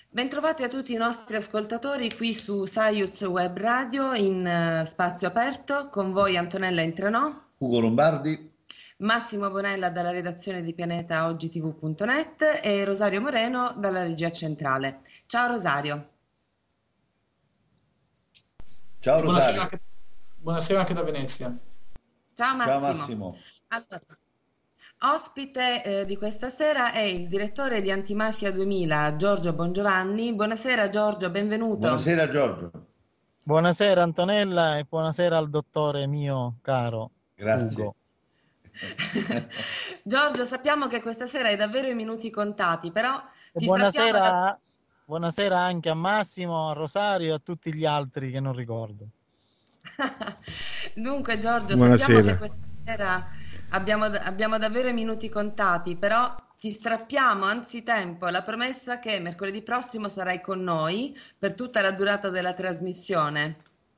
Bentrovati a tutti i nostri ascoltatori qui su Saiuz Web Radio in spazio aperto, con voi Antonella Intrenò, Ugo Lombardi. Massimo Bonella dalla redazione di pianetaogitv.net e Rosario Moreno dalla regia centrale. Ciao Rosario. Ciao Rosario. Buonasera anche da Venezia. Ciao Massimo. Ciao Massimo. Allora, ospite di questa sera è il direttore di Antimafia 2000, Giorgio Bongiovanni. Buonasera Giorgio, benvenuto. Buonasera Giorgio. Buonasera Antonella e buonasera al dottore mio caro Grazie. Ugo. Giorgio, sappiamo che questa sera hai davvero i minuti contati, però ti buonasera anche a Massimo, a Rosario e a tutti gli altri che non ricordo. Dunque Giorgio, buonasera. Sappiamo che questa sera abbiamo davvero i minuti contati, però ti strappiamo anzitempo la promessa che mercoledì prossimo sarai con noi per tutta la durata della trasmissione.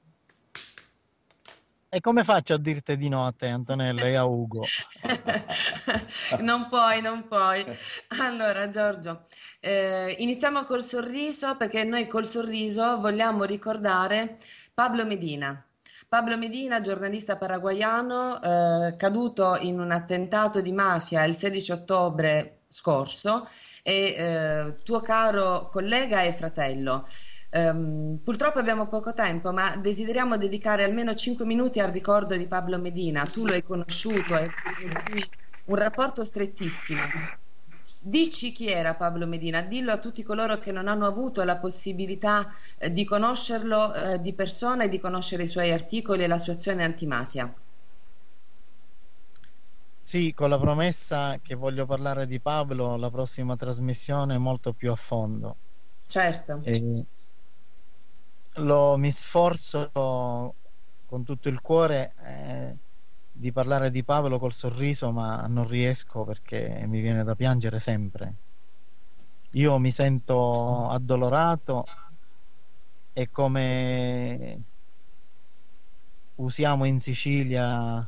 E come faccio a dirti di no a te, Antonella, e a Ugo? Non puoi. Allora, Giorgio, iniziamo col sorriso, perché noi col sorriso vogliamo ricordare Pablo Medina. Pablo Medina, giornalista paraguaiano, caduto in un attentato di mafia il 16 ottobre scorso, e tuo caro collega e fratello. Purtroppo abbiamo poco tempo, ma desideriamo dedicare almeno 5 minuti al ricordo di Pablo Medina. Tu lo hai conosciuto, hai un rapporto strettissimo. Dici chi era Pablo Medina, dillo a tutti coloro che non hanno avuto la possibilità di conoscerlo di persona e di conoscere i suoi articoli e la sua azione antimafia. Sì, con la promessa che voglio parlare di Pablo la prossima trasmissione molto più a fondo. Certo. Mi sforzo con tutto il cuore di parlare di Pablo col sorriso, ma non riesco perché mi viene da piangere sempre. Io mi sento addolorato e, come usiamo in Sicilia,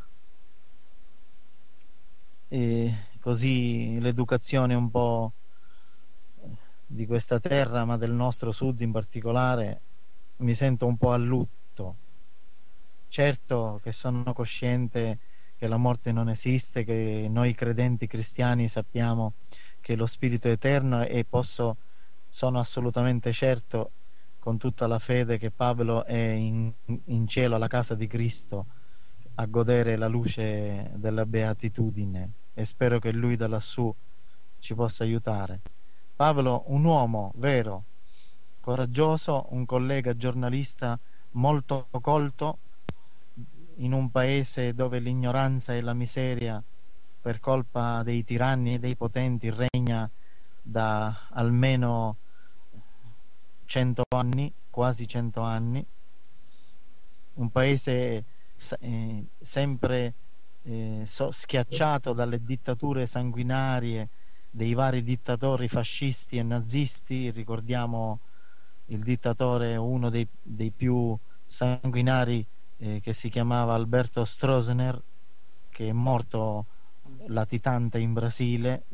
così l'educazione un po' di questa terra, ma del nostro sud in particolare, mi sento un po' a lutto. Certo che sono cosciente che la morte non esiste, che noi credenti cristiani sappiamo che lo spirito è eterno, e sono assolutamente certo, con tutta la fede, che Pablo è in cielo alla casa di Cristo a godere la luce della beatitudine, e spero che lui da lassù ci possa aiutare. Pablo, un uomo vero, coraggioso, un collega giornalista molto colto in un paese dove l'ignoranza e la miseria, per colpa dei tiranni e dei potenti, regna da almeno 100 anni, quasi 100 anni, un paese sempre schiacciato dalle dittature sanguinarie dei vari dittatori fascisti e nazisti. Ricordiamo il dittatore, uno dei più sanguinari, che si chiamava Alberto Stroessner, che è morto latitante in Brasile,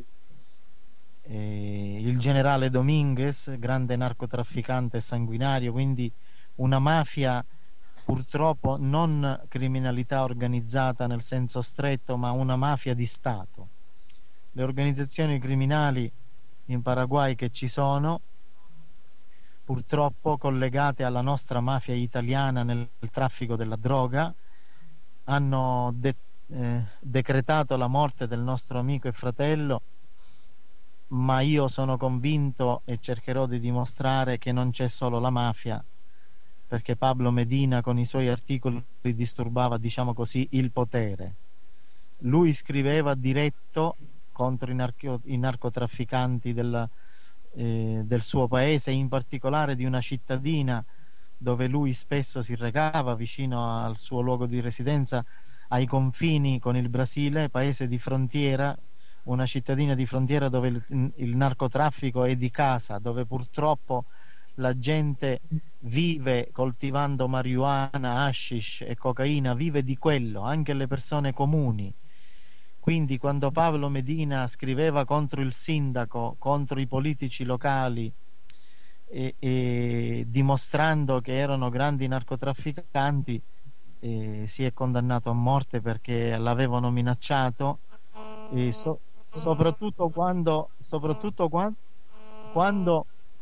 il generale Dominguez, grande narcotrafficante e sanguinario, quindi una mafia, purtroppo non criminalità organizzata nel senso stretto, ma una mafia di Stato. Le organizzazioni criminali in Paraguay che ci sono, purtroppo collegate alla nostra mafia italiana nel traffico della droga, hanno decretato la morte del nostro amico e fratello, ma io sono convinto e cercherò di dimostrare che non c'è solo la mafia, perché Pablo Medina con i suoi articoli disturbava, diciamo così, il potere. Lui scriveva diretto contro i narcotrafficanti del suo paese, in particolare di una cittadina dove lui spesso si recava, vicino al suo luogo di residenza, ai confini con il Brasile, paese di frontiera, una cittadina di frontiera dove il narcotraffico è di casa, dove purtroppo la gente vive coltivando marijuana, hashish e cocaina, vive di quello, anche le persone comuni. Quindi quando Pablo Medina scriveva contro il sindaco, contro i politici locali, e dimostrando che erano grandi narcotrafficanti, si è condannato a morte perché l'avevano minacciato, e soprattutto quando.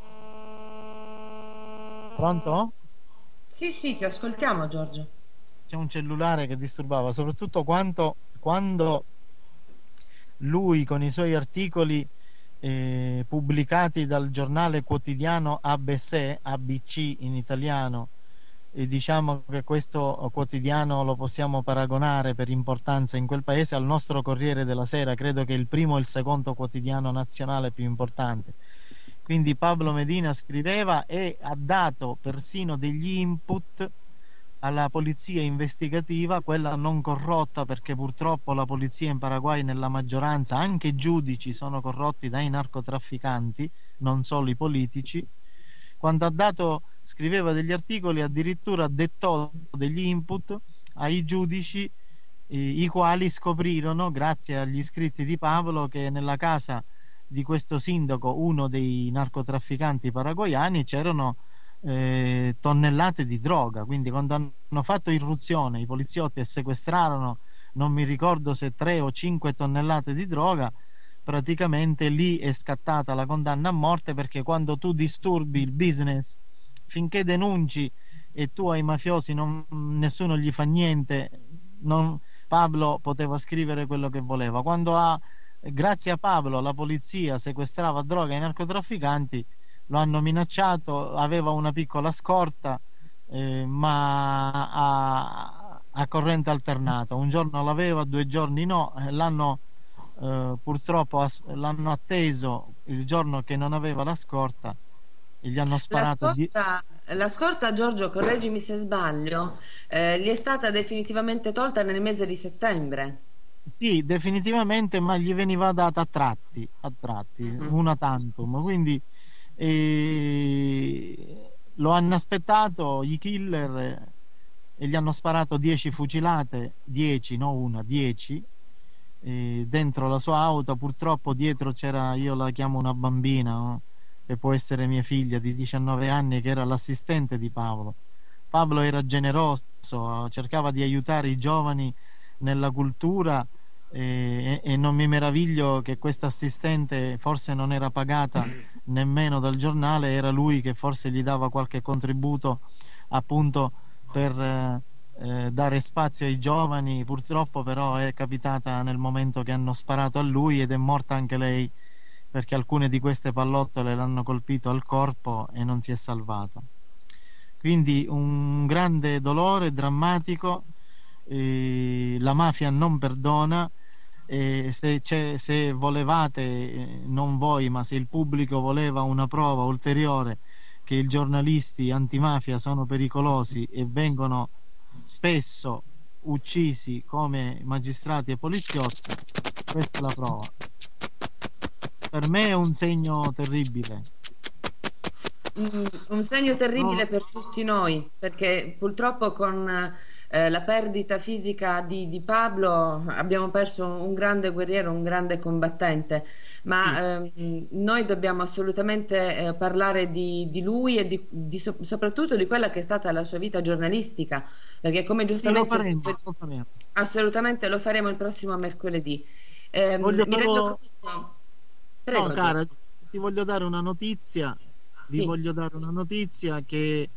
Pronto? Sì, sì, ti ascoltiamo, Giorgio. C'è un cellulare che disturbava, soprattutto quando lui con i suoi articoli pubblicati dal giornale quotidiano ABC in italiano, e diciamo che questo quotidiano lo possiamo paragonare per importanza in quel paese al nostro Corriere della Sera, credo che il primo e il secondo quotidiano nazionale più importante. Quindi Pablo Medina scriveva e ha dato persino degli input alla polizia investigativa, quella non corrotta, perché purtroppo la polizia in Paraguay nella maggioranza, anche i giudici, sono corrotti dai narcotrafficanti, non solo i politici. Quando scriveva degli articoli, addirittura dettò degli input ai giudici, i quali scoprirono, grazie agli scritti di Pablo, che nella casa di questo sindaco, uno dei narcotrafficanti paraguayani, c'erano tonnellate di droga. Quindi quando hanno fatto irruzione i poliziotti e sequestrarono, non mi ricordo se 3 o 5 tonnellate di droga, praticamente lì è scattata la condanna a morte, perché quando tu disturbi il business, finché denunci e tu ai mafiosi nessuno gli fa niente, Pablo poteva scrivere quello che voleva. Quando grazie a Pablo la polizia sequestrava droga ai narcotrafficanti, lo hanno minacciato, aveva una piccola scorta, ma a corrente alternata, un giorno l'aveva, 2 giorni no, purtroppo l'hanno atteso il giorno che non aveva la scorta e gli hanno sparato. La scorta, Giorgio, correggimi se sbaglio, gli è stata definitivamente tolta nel mese di settembre. Sì, definitivamente, ma gli veniva data a tratti, una tantum, quindi lo hanno aspettato i killer e gli hanno sparato 10 fucilate, 10, no una, 10, dentro la sua auto. Purtroppo dietro c'era, io la chiamo una bambina, no? Che può essere mia figlia di 19 anni, che era l'assistente di Pablo. Pablo era generoso, cercava di aiutare i giovani nella cultura, e non mi meraviglio che questa assistente forse non era pagata nemmeno dal giornale, era lui che forse gli dava qualche contributo appunto per dare spazio ai giovani. Purtroppo però è capitata nel momento che hanno sparato a lui ed è morta anche lei, perché alcune di queste pallottole l'hanno colpito al corpo e non si è salvata. Quindi un grande dolore drammatico. La mafia non perdona, se volevate, non voi ma se il pubblico voleva una prova ulteriore che i giornalisti antimafia sono pericolosi e vengono spesso uccisi come magistrati e poliziotti, questa è la prova. Per me è un segno terribile. Un segno terribile per tutti noi, perché purtroppo con la perdita fisica di Pablo abbiamo perso un grande guerriero, un grande combattente, ma noi dobbiamo assolutamente parlare di lui e soprattutto di quella che è stata la sua vita giornalistica, perché come giustamente lo faremo. Assolutamente lo faremo il prossimo mercoledì. Voglio mi rendo conto. Prego, no, cara, ti voglio dare una notizia. Sì. Vi voglio dare una notizia che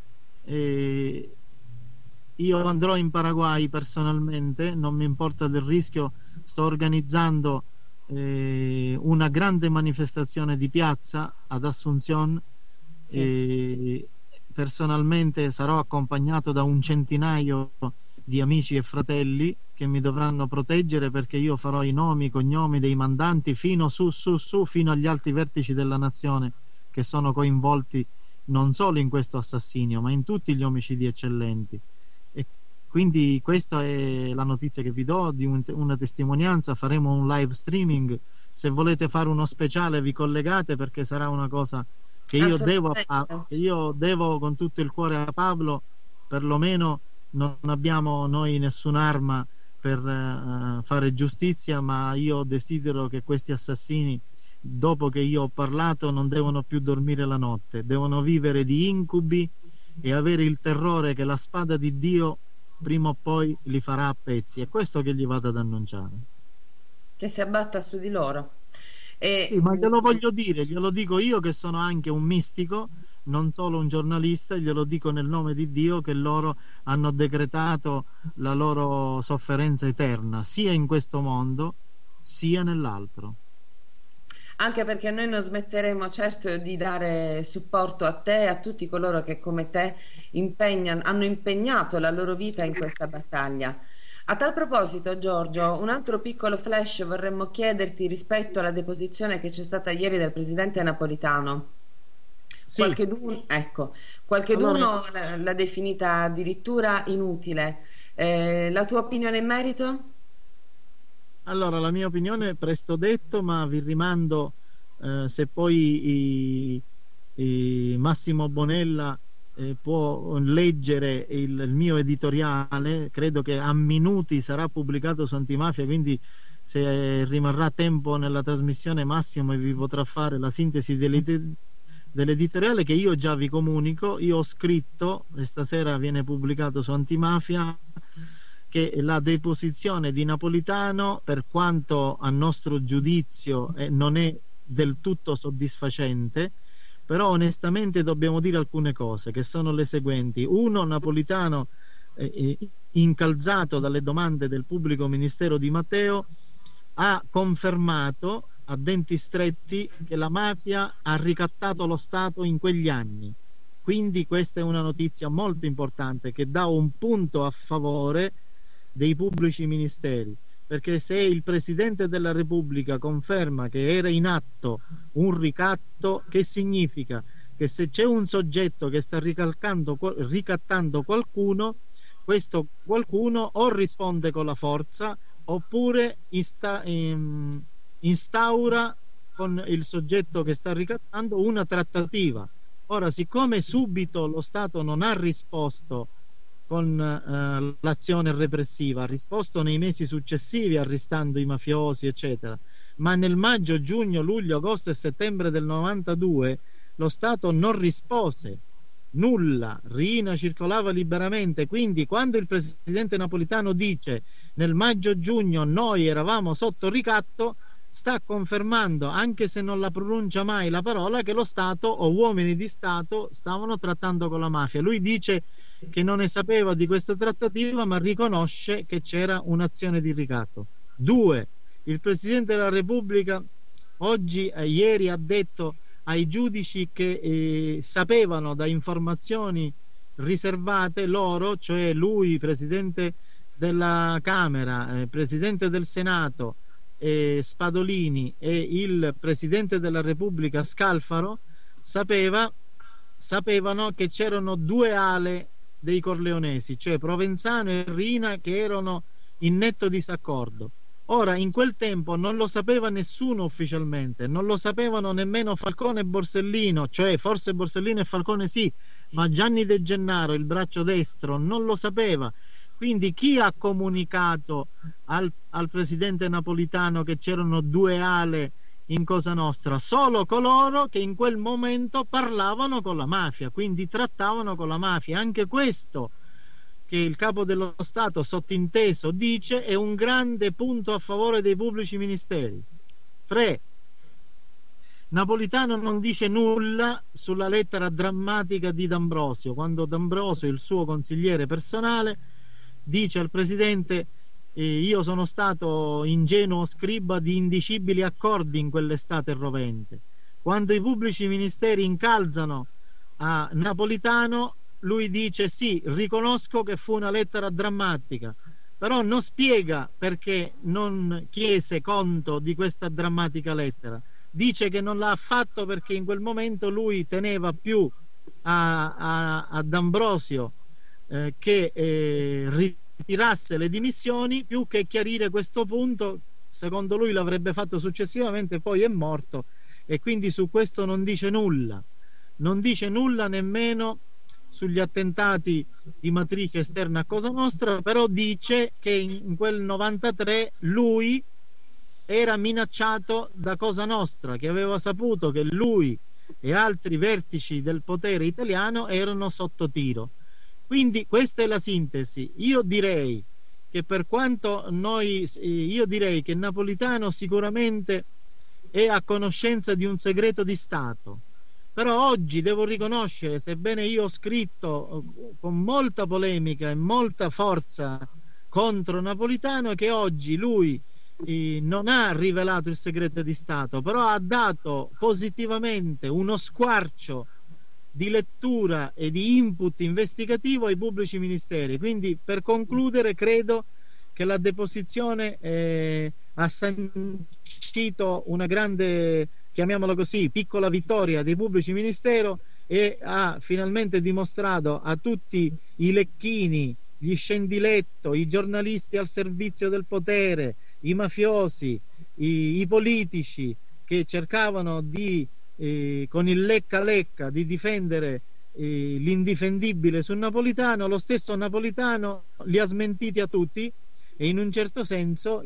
io andrò in Paraguay personalmente, non mi importa del rischio, sto organizzando una grande manifestazione di piazza ad Asunción. Sì. Personalmente sarò accompagnato da un centinaio di amici e fratelli che mi dovranno proteggere, perché io farò i nomi, i cognomi dei mandanti fino fino agli alti vertici della nazione, che sono coinvolti non solo in questo assassinio ma in tutti gli omicidi eccellenti. E quindi questa è la notizia che vi do, di una testimonianza. Faremo un live streaming, se volete fare uno speciale vi collegate, perché sarà una cosa che io devo con tutto il cuore a Pablo. Perlomeno non abbiamo noi nessun'arma per fare giustizia, ma io desidero che questi assassini dopo che io ho parlato non devono più dormire la notte, devono vivere di incubi e avere il terrore che la spada di Dio prima o poi li farà a pezzi. È questo che gli vado ad annunciare. Che si abbatta su di loro. Sì, ma glielo voglio dire, glielo dico io che sono anche un mistico, non solo un giornalista, glielo dico nel nome di Dio, che loro hanno decretato la loro sofferenza eterna, sia in questo mondo sia nell'altro. Anche perché noi non smetteremo certo di dare supporto a te e a tutti coloro che come te hanno impegnato la loro vita in questa battaglia. A tal proposito, Giorgio, un altro piccolo flash vorremmo chiederti rispetto alla deposizione che c'è stata ieri del presidente Napolitano. Sì. Qualcheduno l'ha definita addirittura inutile. La tua opinione in merito? Allora, la mia opinione è presto detto, ma vi rimando, se poi Massimo Bonella può leggere il mio editoriale, credo che a minuti sarà pubblicato su Antimafia, quindi se rimarrà tempo nella trasmissione Massimo vi potrà fare la sintesi dell'editoriale che io già vi comunico. Io ho scritto, e stasera viene pubblicato su Antimafia, che la deposizione di Napolitano, per quanto a nostro giudizio non è del tutto soddisfacente, però onestamente dobbiamo dire alcune cose, che sono le seguenti. Uno, Napolitano, incalzato dalle domande del pubblico ministero di Matteo, ha confermato a denti stretti che la mafia ha ricattato lo Stato in quegli anni. Quindi questa è una notizia molto importante che dà un punto a favore dei pubblici ministeri, perché se il Presidente della Repubblica conferma che era in atto un ricatto, che significa? Che se c'è un soggetto che sta ricattando qualcuno, questo qualcuno o risponde con la forza oppure instaura con il soggetto che sta ricattando una trattativa. Ora, siccome subito lo Stato non ha risposto con l'azione repressiva, ha risposto nei mesi successivi arrestando i mafiosi eccetera, ma nel maggio, giugno, luglio, agosto e settembre del 92 lo Stato non rispose nulla, Riina circolava liberamente. Quindi quando il presidente Napolitano dice nel maggio-giugno noi eravamo sotto ricatto, sta confermando, anche se non la pronuncia mai la parola, che lo Stato o uomini di Stato stavano trattando con la mafia. Lui dice che non ne sapeva di questa trattativa, ma riconosce che c'era un'azione di ricatto. Due, il Presidente della Repubblica ieri ha detto ai giudici che sapevano da informazioni riservate loro, cioè lui, Presidente della Camera, Presidente del Senato, Spadolini e il Presidente della Repubblica Scalfaro, sapevano che c'erano due ale dei corleonesi, cioè Provenzano e Riina, che erano in netto disaccordo. Ora, in quel tempo non lo sapeva nessuno ufficialmente, non lo sapevano nemmeno Falcone e Borsellino, cioè forse Borsellino e Falcone sì, ma Gianni De Gennaro, il braccio destro, non lo sapeva. Quindi chi ha comunicato al presidente Napolitano che c'erano due ale in Cosa Nostra? Solo coloro che in quel momento parlavano con la mafia, quindi trattavano con la mafia. Anche questo che il capo dello Stato sottinteso dice è un grande punto a favore dei pubblici ministeri. 3. Napolitano non dice nulla sulla lettera drammatica di D'Ambrosio, quando D'Ambrosio, il suo consigliere personale, dice al Presidente io sono stato ingenuo scriba di indicibili accordi in quell'estate rovente. Quando i pubblici ministeri incalzano a Napolitano, lui dice sì, riconosco che fu una lettera drammatica, però non spiega perché non chiese conto di questa drammatica lettera. Dice che non l'ha fatto perché in quel momento lui teneva più a D'Ambrosio che ritirasse le dimissioni, più che chiarire questo punto. Secondo lui l'avrebbe fatto successivamente, poi è morto e quindi su questo non dice nulla. Non dice nulla nemmeno sugli attentati di matrice esterna a Cosa Nostra, però dice che in quel 93 lui era minacciato da Cosa Nostra, che aveva saputo che lui e altri vertici del potere italiano erano sotto tiro. Quindi questa è la sintesi. Io direi che Napolitano sicuramente è a conoscenza di un segreto di Stato, però oggi devo riconoscere, sebbene io ho scritto con molta polemica e molta forza contro Napolitano, che oggi lui non ha rivelato il segreto di Stato, però ha dato positivamente uno squarcio di lettura e di input investigativo ai pubblici ministeri. Quindi, per concludere, credo che la deposizione ha sancito una grande, chiamiamola così, piccola vittoria dei pubblici ministeri e ha finalmente dimostrato a tutti i lecchini, gli scendiletto, i giornalisti al servizio del potere, i mafiosi, i politici che cercavano di con il lecca di difendere l'indifendibile su Napolitano. Lo stesso Napolitano li ha smentiti a tutti e in un certo senso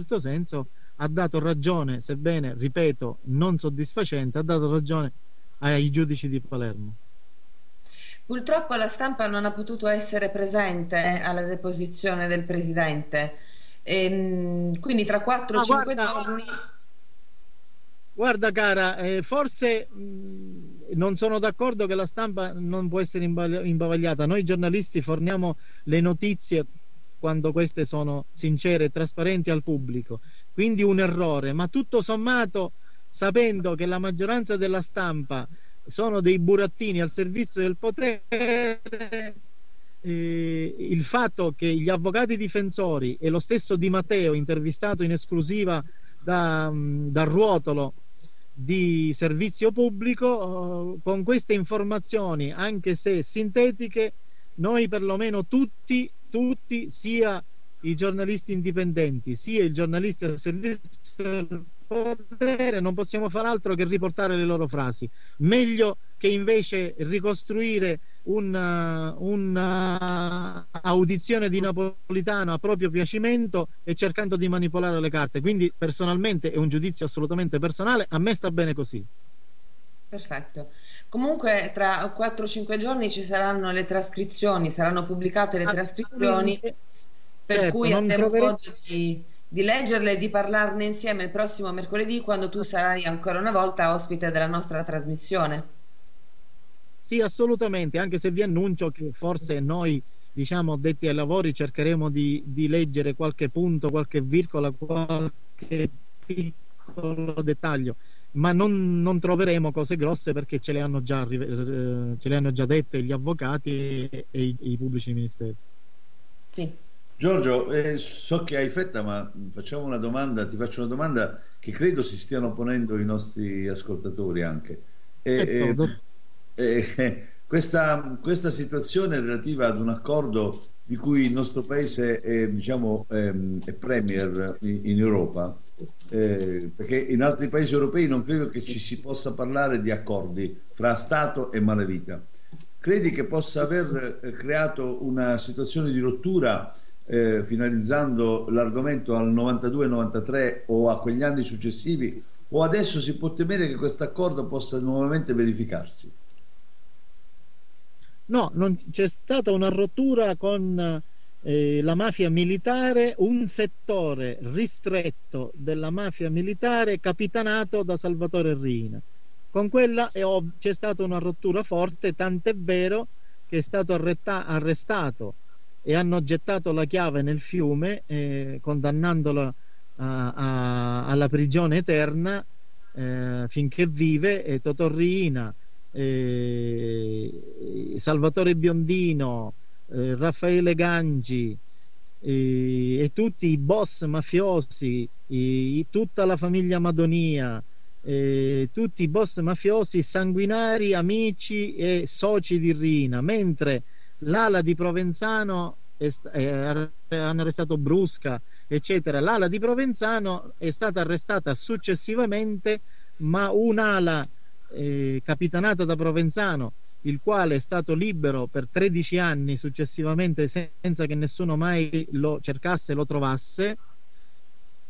ha dato ragione, sebbene, ripeto, non soddisfacente, ha dato ragione ai giudici di Palermo. Purtroppo la stampa non ha potuto essere presente alla deposizione del presidente, quindi tra 4-5 giorni... Guarda cara, forse non sono d'accordo che la stampa non può essere imbavagliata. Noi giornalisti forniamo le notizie quando queste sono sincere e trasparenti al pubblico, quindi un errore, ma tutto sommato, sapendo che la maggioranza della stampa sono dei burattini al servizio del potere, il fatto che gli avvocati difensori e lo stesso Di Matteo, intervistato in esclusiva dal Ruotolo di Servizio Pubblico, con queste informazioni, anche se sintetiche, noi perlomeno tutti, sia i giornalisti indipendenti sia i giornalisti al servizio del potere, non possiamo far altro che riportare le loro frasi, meglio che invece ricostruire una audizione di Napolitano a proprio piacimento e cercando di manipolare le carte. Quindi personalmente è un giudizio assolutamente personale, a me sta bene così. Perfetto. Comunque tra 4-5 giorni ci saranno le trascrizioni, saranno pubblicate le trascrizioni, per certo, cui avremo modo di leggerle e di parlarne insieme il prossimo mercoledì, quando tu sarai ancora una volta ospite della nostra trasmissione. Sì, assolutamente, anche se vi annuncio che forse noi, diciamo, addetti ai lavori, cercheremo di leggere qualche punto, qualche virgola, qualche piccolo dettaglio, ma non troveremo cose grosse, perché ce le hanno già dette gli avvocati e i pubblici ministeri. Sì. Giorgio, so che hai fretta, ma facciamo una domanda, ti faccio una domanda che credo si stiano ponendo i nostri ascoltatori anche. Questa situazione relativa ad un accordo di cui il nostro paese è, diciamo, è premier in Europa, perché in altri paesi europei non credo che ci si possa parlare di accordi fra Stato e malavita. Credi che possa aver creato una situazione di rottura, finalizzando l'argomento al 92-93 o a quegli anni successivi, o adesso si può temere che questo accordo possa nuovamente verificarsi? No, non c'è stata una rottura con la mafia militare, un settore ristretto della mafia militare capitanato da Salvatore Riina. Con quella c'è stata una rottura forte, tant'è vero che è stato arrestato e hanno gettato la chiave nel fiume, condannandolo alla prigione eterna finché vive, Totò Riina, Salvatore Biondino, Raffaele Gangi e tutti i boss mafiosi, tutta la famiglia Madonia, tutti i boss mafiosi sanguinari, amici e soci di Riina, mentre l'ala di Provenzano hanno arrestato Brusca, eccetera. L'ala di Provenzano è stata arrestata successivamente, ma un'ala capitanata da Provenzano, il quale è stato libero per 13 anni successivamente senza che nessuno mai lo cercasse e lo trovasse,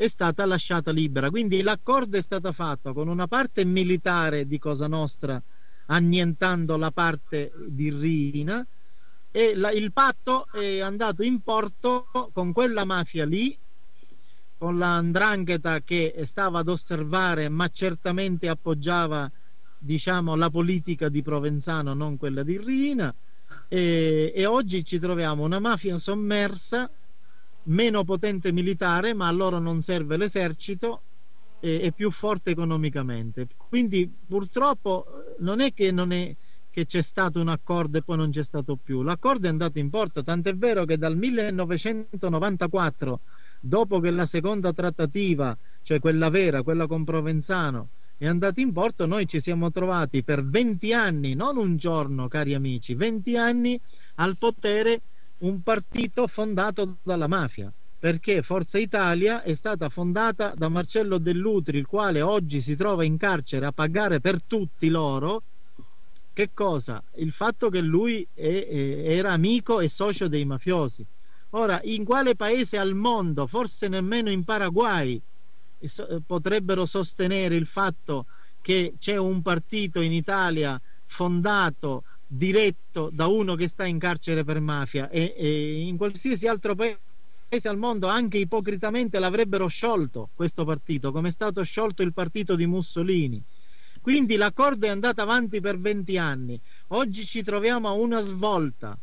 è stata lasciata libera. Quindi l'accordo è stato fatto con una parte militare di Cosa Nostra, annientando la parte di Riina, e il patto è andato in porto con quella mafia lì, con la 'ndrangheta che stava ad osservare, ma certamente appoggiava, diciamo, la politica di Provenzano, non quella di Riina, e oggi ci troviamo una mafia sommersa, meno potente militare, ma a loro non serve l'esercito, e più forte economicamente. Quindi purtroppo non è che c'è stato un accordo e poi non c'è stato più. L'accordo è andato in porto, tant'è vero che dal 1994, dopo che la seconda trattativa, cioè quella vera, quella con Provenzano, è andata in porto, noi ci siamo trovati per 20 anni, non un giorno, cari amici, 20 anni al potere un partito fondato dalla mafia, perché Forza Italia è stata fondata da Marcello Dell'Utri, il quale oggi si trova in carcere a pagare per tutti loro. Che cosa? Il fatto che lui era amico e socio dei mafiosi. Ora, in quale paese al mondo, forse nemmeno in Paraguay, potrebbero sostenere il fatto che c'è un partito in Italia fondato, diretto da uno che sta in carcere per mafia, e in qualsiasi altro paese al mondo anche ipocritamente l'avrebbero sciolto questo partito, come è stato sciolto il partito di Mussolini. Quindi l'accordo è andato avanti per 20 anni. Oggi ci troviamo a una svolta.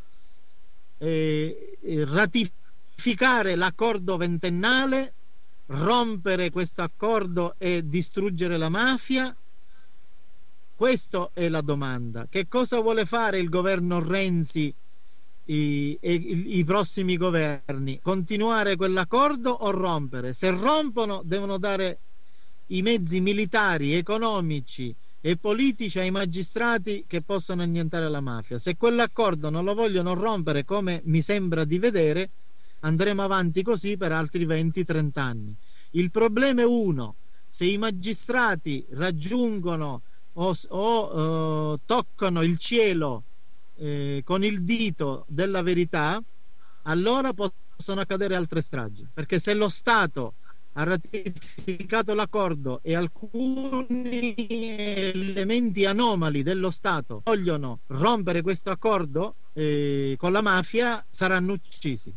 Ratificare l'accordo ventennale, rompere questo accordo e distruggere la mafia? Questa è la domanda. Che cosa vuole fare il governo Renzi e i prossimi governi? Continuare quell'accordo o rompere? Se rompono, devono dare i mezzi militari, economici e politici ai magistrati che possano annientare la mafia. Se quell'accordo non lo vogliono rompere, come mi sembra di vedere, andremo avanti così per altri 20-30 anni. Il problema è uno: se i magistrati raggiungono o toccano il cielo con il dito della verità, allora possono accadere altre stragi, perché se lo Stato ha ratificato l'accordo e alcuni elementi anomali dello Stato vogliono rompere questo accordo con la mafia, saranno uccisi.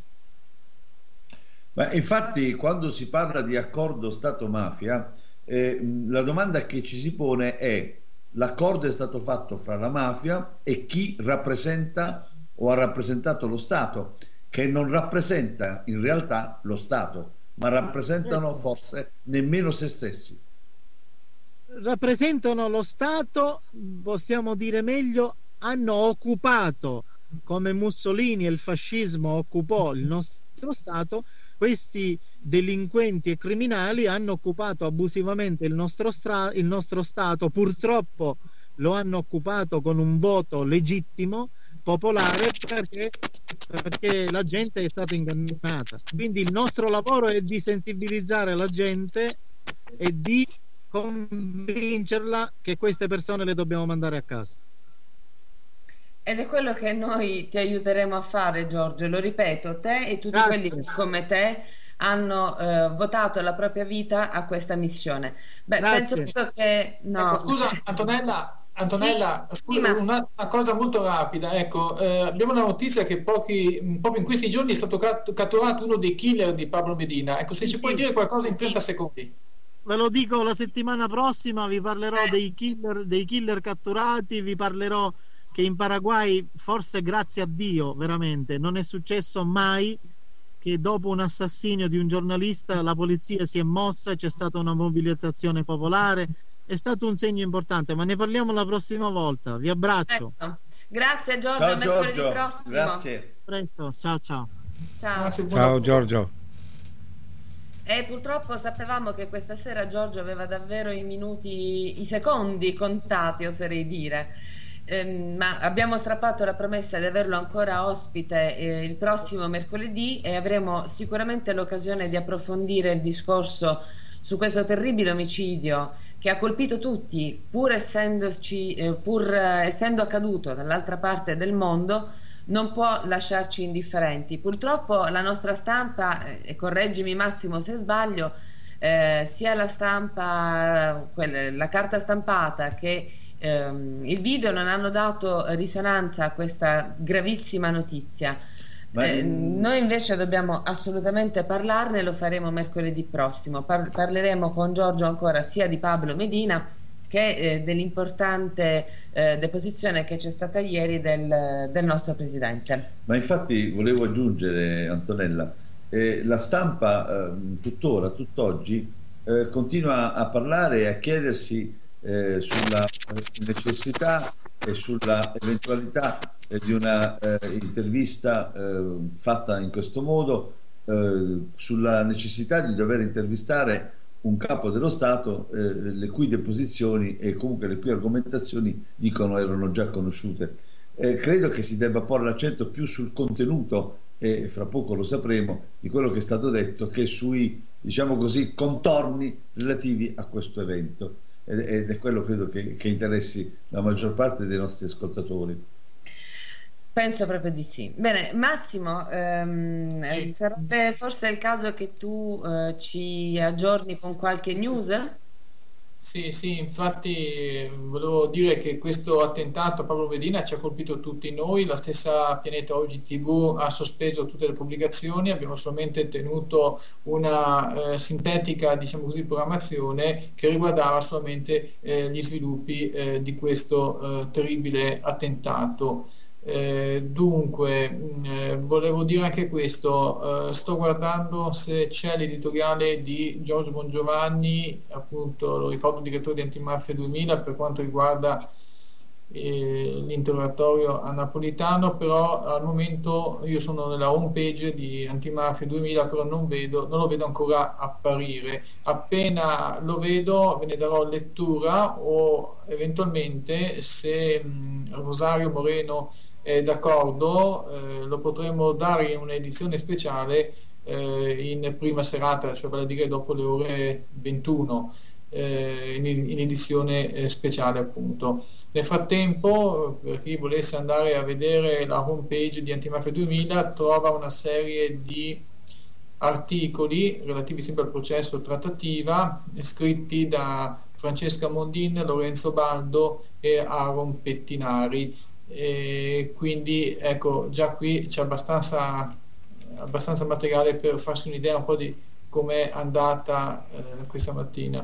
Ma infatti, quando si parla di accordo Stato-mafia, la domanda che ci si pone è: l'accordo è stato fatto fra la mafia e chi rappresenta o ha rappresentato lo Stato, che non rappresenta in realtà lo Stato, ma rappresentano forse nemmeno se stessi. Rappresentano lo Stato, possiamo dire meglio, hanno occupato, come Mussolini e il fascismo occupò il nostro Stato. Questi delinquenti e criminali hanno occupato abusivamente il nostro Stato, purtroppo lo hanno occupato con un voto legittimo, popolare, perché la gente è stata ingannata. Quindi il nostro lavoro è di sensibilizzare la gente e di convincerla che queste persone le dobbiamo mandare a casa. Ed è quello che noi ti aiuteremo a fare, Giorgio, lo ripeto, te e tutti quelli che come te hanno votato la propria vita a questa missione. Beh, penso che no. Ecco, scusa Antonella, sì, scusa, una cosa molto rapida. Ecco, abbiamo una notizia che proprio in questi giorni è stato catturato uno dei killer di Pablo Medina. Ecco, se ci puoi dire qualcosa in 30 secondi. Ve lo dico la settimana prossima, vi parlerò dei killer catturati, vi parlerò che in Paraguay, forse grazie a Dio, veramente, non è successo mai che dopo un assassinio di un giornalista la polizia si è mossa e c'è stata una mobilitazione popolare. È stato un segno importante, ma ne parliamo la prossima volta. Vi abbraccio. Ecco. Grazie Giorgio, ciao, a mercoledì Giorgio. prossimo. Grazie. Presto, ciao. Ciao. Ciao Giorgio. E purtroppo sapevamo che questa sera Giorgio aveva davvero i secondi contati, oserei dire. Ma abbiamo strappato la promessa di averlo ancora ospite il prossimo mercoledì e avremo sicuramente l'occasione di approfondire il discorso su questo terribile omicidio che ha colpito tutti, pur essendo accaduto dall'altra parte del mondo, non può lasciarci indifferenti. Purtroppo la nostra stampa, e correggimi Massimo se sbaglio, sia la stampa, la carta stampata che il video non hanno dato risonanza a questa gravissima notizia. Noi invece dobbiamo assolutamente parlarne, lo faremo mercoledì prossimo. Parleremo con Giorgio ancora sia di Pablo Medina che dell'importante deposizione che c'è stata ieri del nostro Presidente. Ma infatti volevo aggiungere, Antonella, la stampa tuttora, tutt'oggi, continua a parlare e a chiedersi sulla necessità e sulla eventualità di una intervista fatta in questo modo, sulla necessità di dover intervistare un capo dello Stato le cui deposizioni e comunque le cui argomentazioni dicono erano già conosciute. Credo che si debba porre l'accento più sul contenuto, e fra poco lo sapremo, di quello che è stato detto, che sui, diciamo così, contorni relativi a questo evento, ed è quello credo che interessi la maggior parte dei nostri ascoltatori. Penso proprio di sì. Bene, Massimo, Sì. sarebbe forse il caso che tu ci aggiorni con qualche news? Sì, infatti volevo dire che questo attentato a Pablo Medina ci ha colpito tutti noi. La stessa Pianeta Oggi TV ha sospeso tutte le pubblicazioni, abbiamo solamente tenuto una sintetica, diciamo così, programmazione che riguardava solamente gli sviluppi di questo terribile attentato. Volevo dire anche questo, sto guardando se c'è l'editoriale di Giorgio Bongiovanni, appunto lo ricordo direttore di Antimafia 2000 per quanto riguarda l'interrogatorio a Napolitano, però al momento io sono nella home page di Antimafia 2000, però non lo vedo ancora apparire. Appena lo vedo ve ne darò lettura, o eventualmente se Rosario Moreno è d'accordo lo potremo dare in un'edizione speciale in prima serata, cioè vale a dire dopo le ore 21, in edizione speciale appunto. Nel frattempo, per chi volesse andare a vedere la home page di Antimafia 2000, trova una serie di articoli relativi sempre al processo trattativa scritti da Francesca Mondin, Lorenzo Baldo e Aaron Pettinari, e quindi ecco, già qui c'è abbastanza materiale per farsi un'idea un po' di com'è andata questa mattina.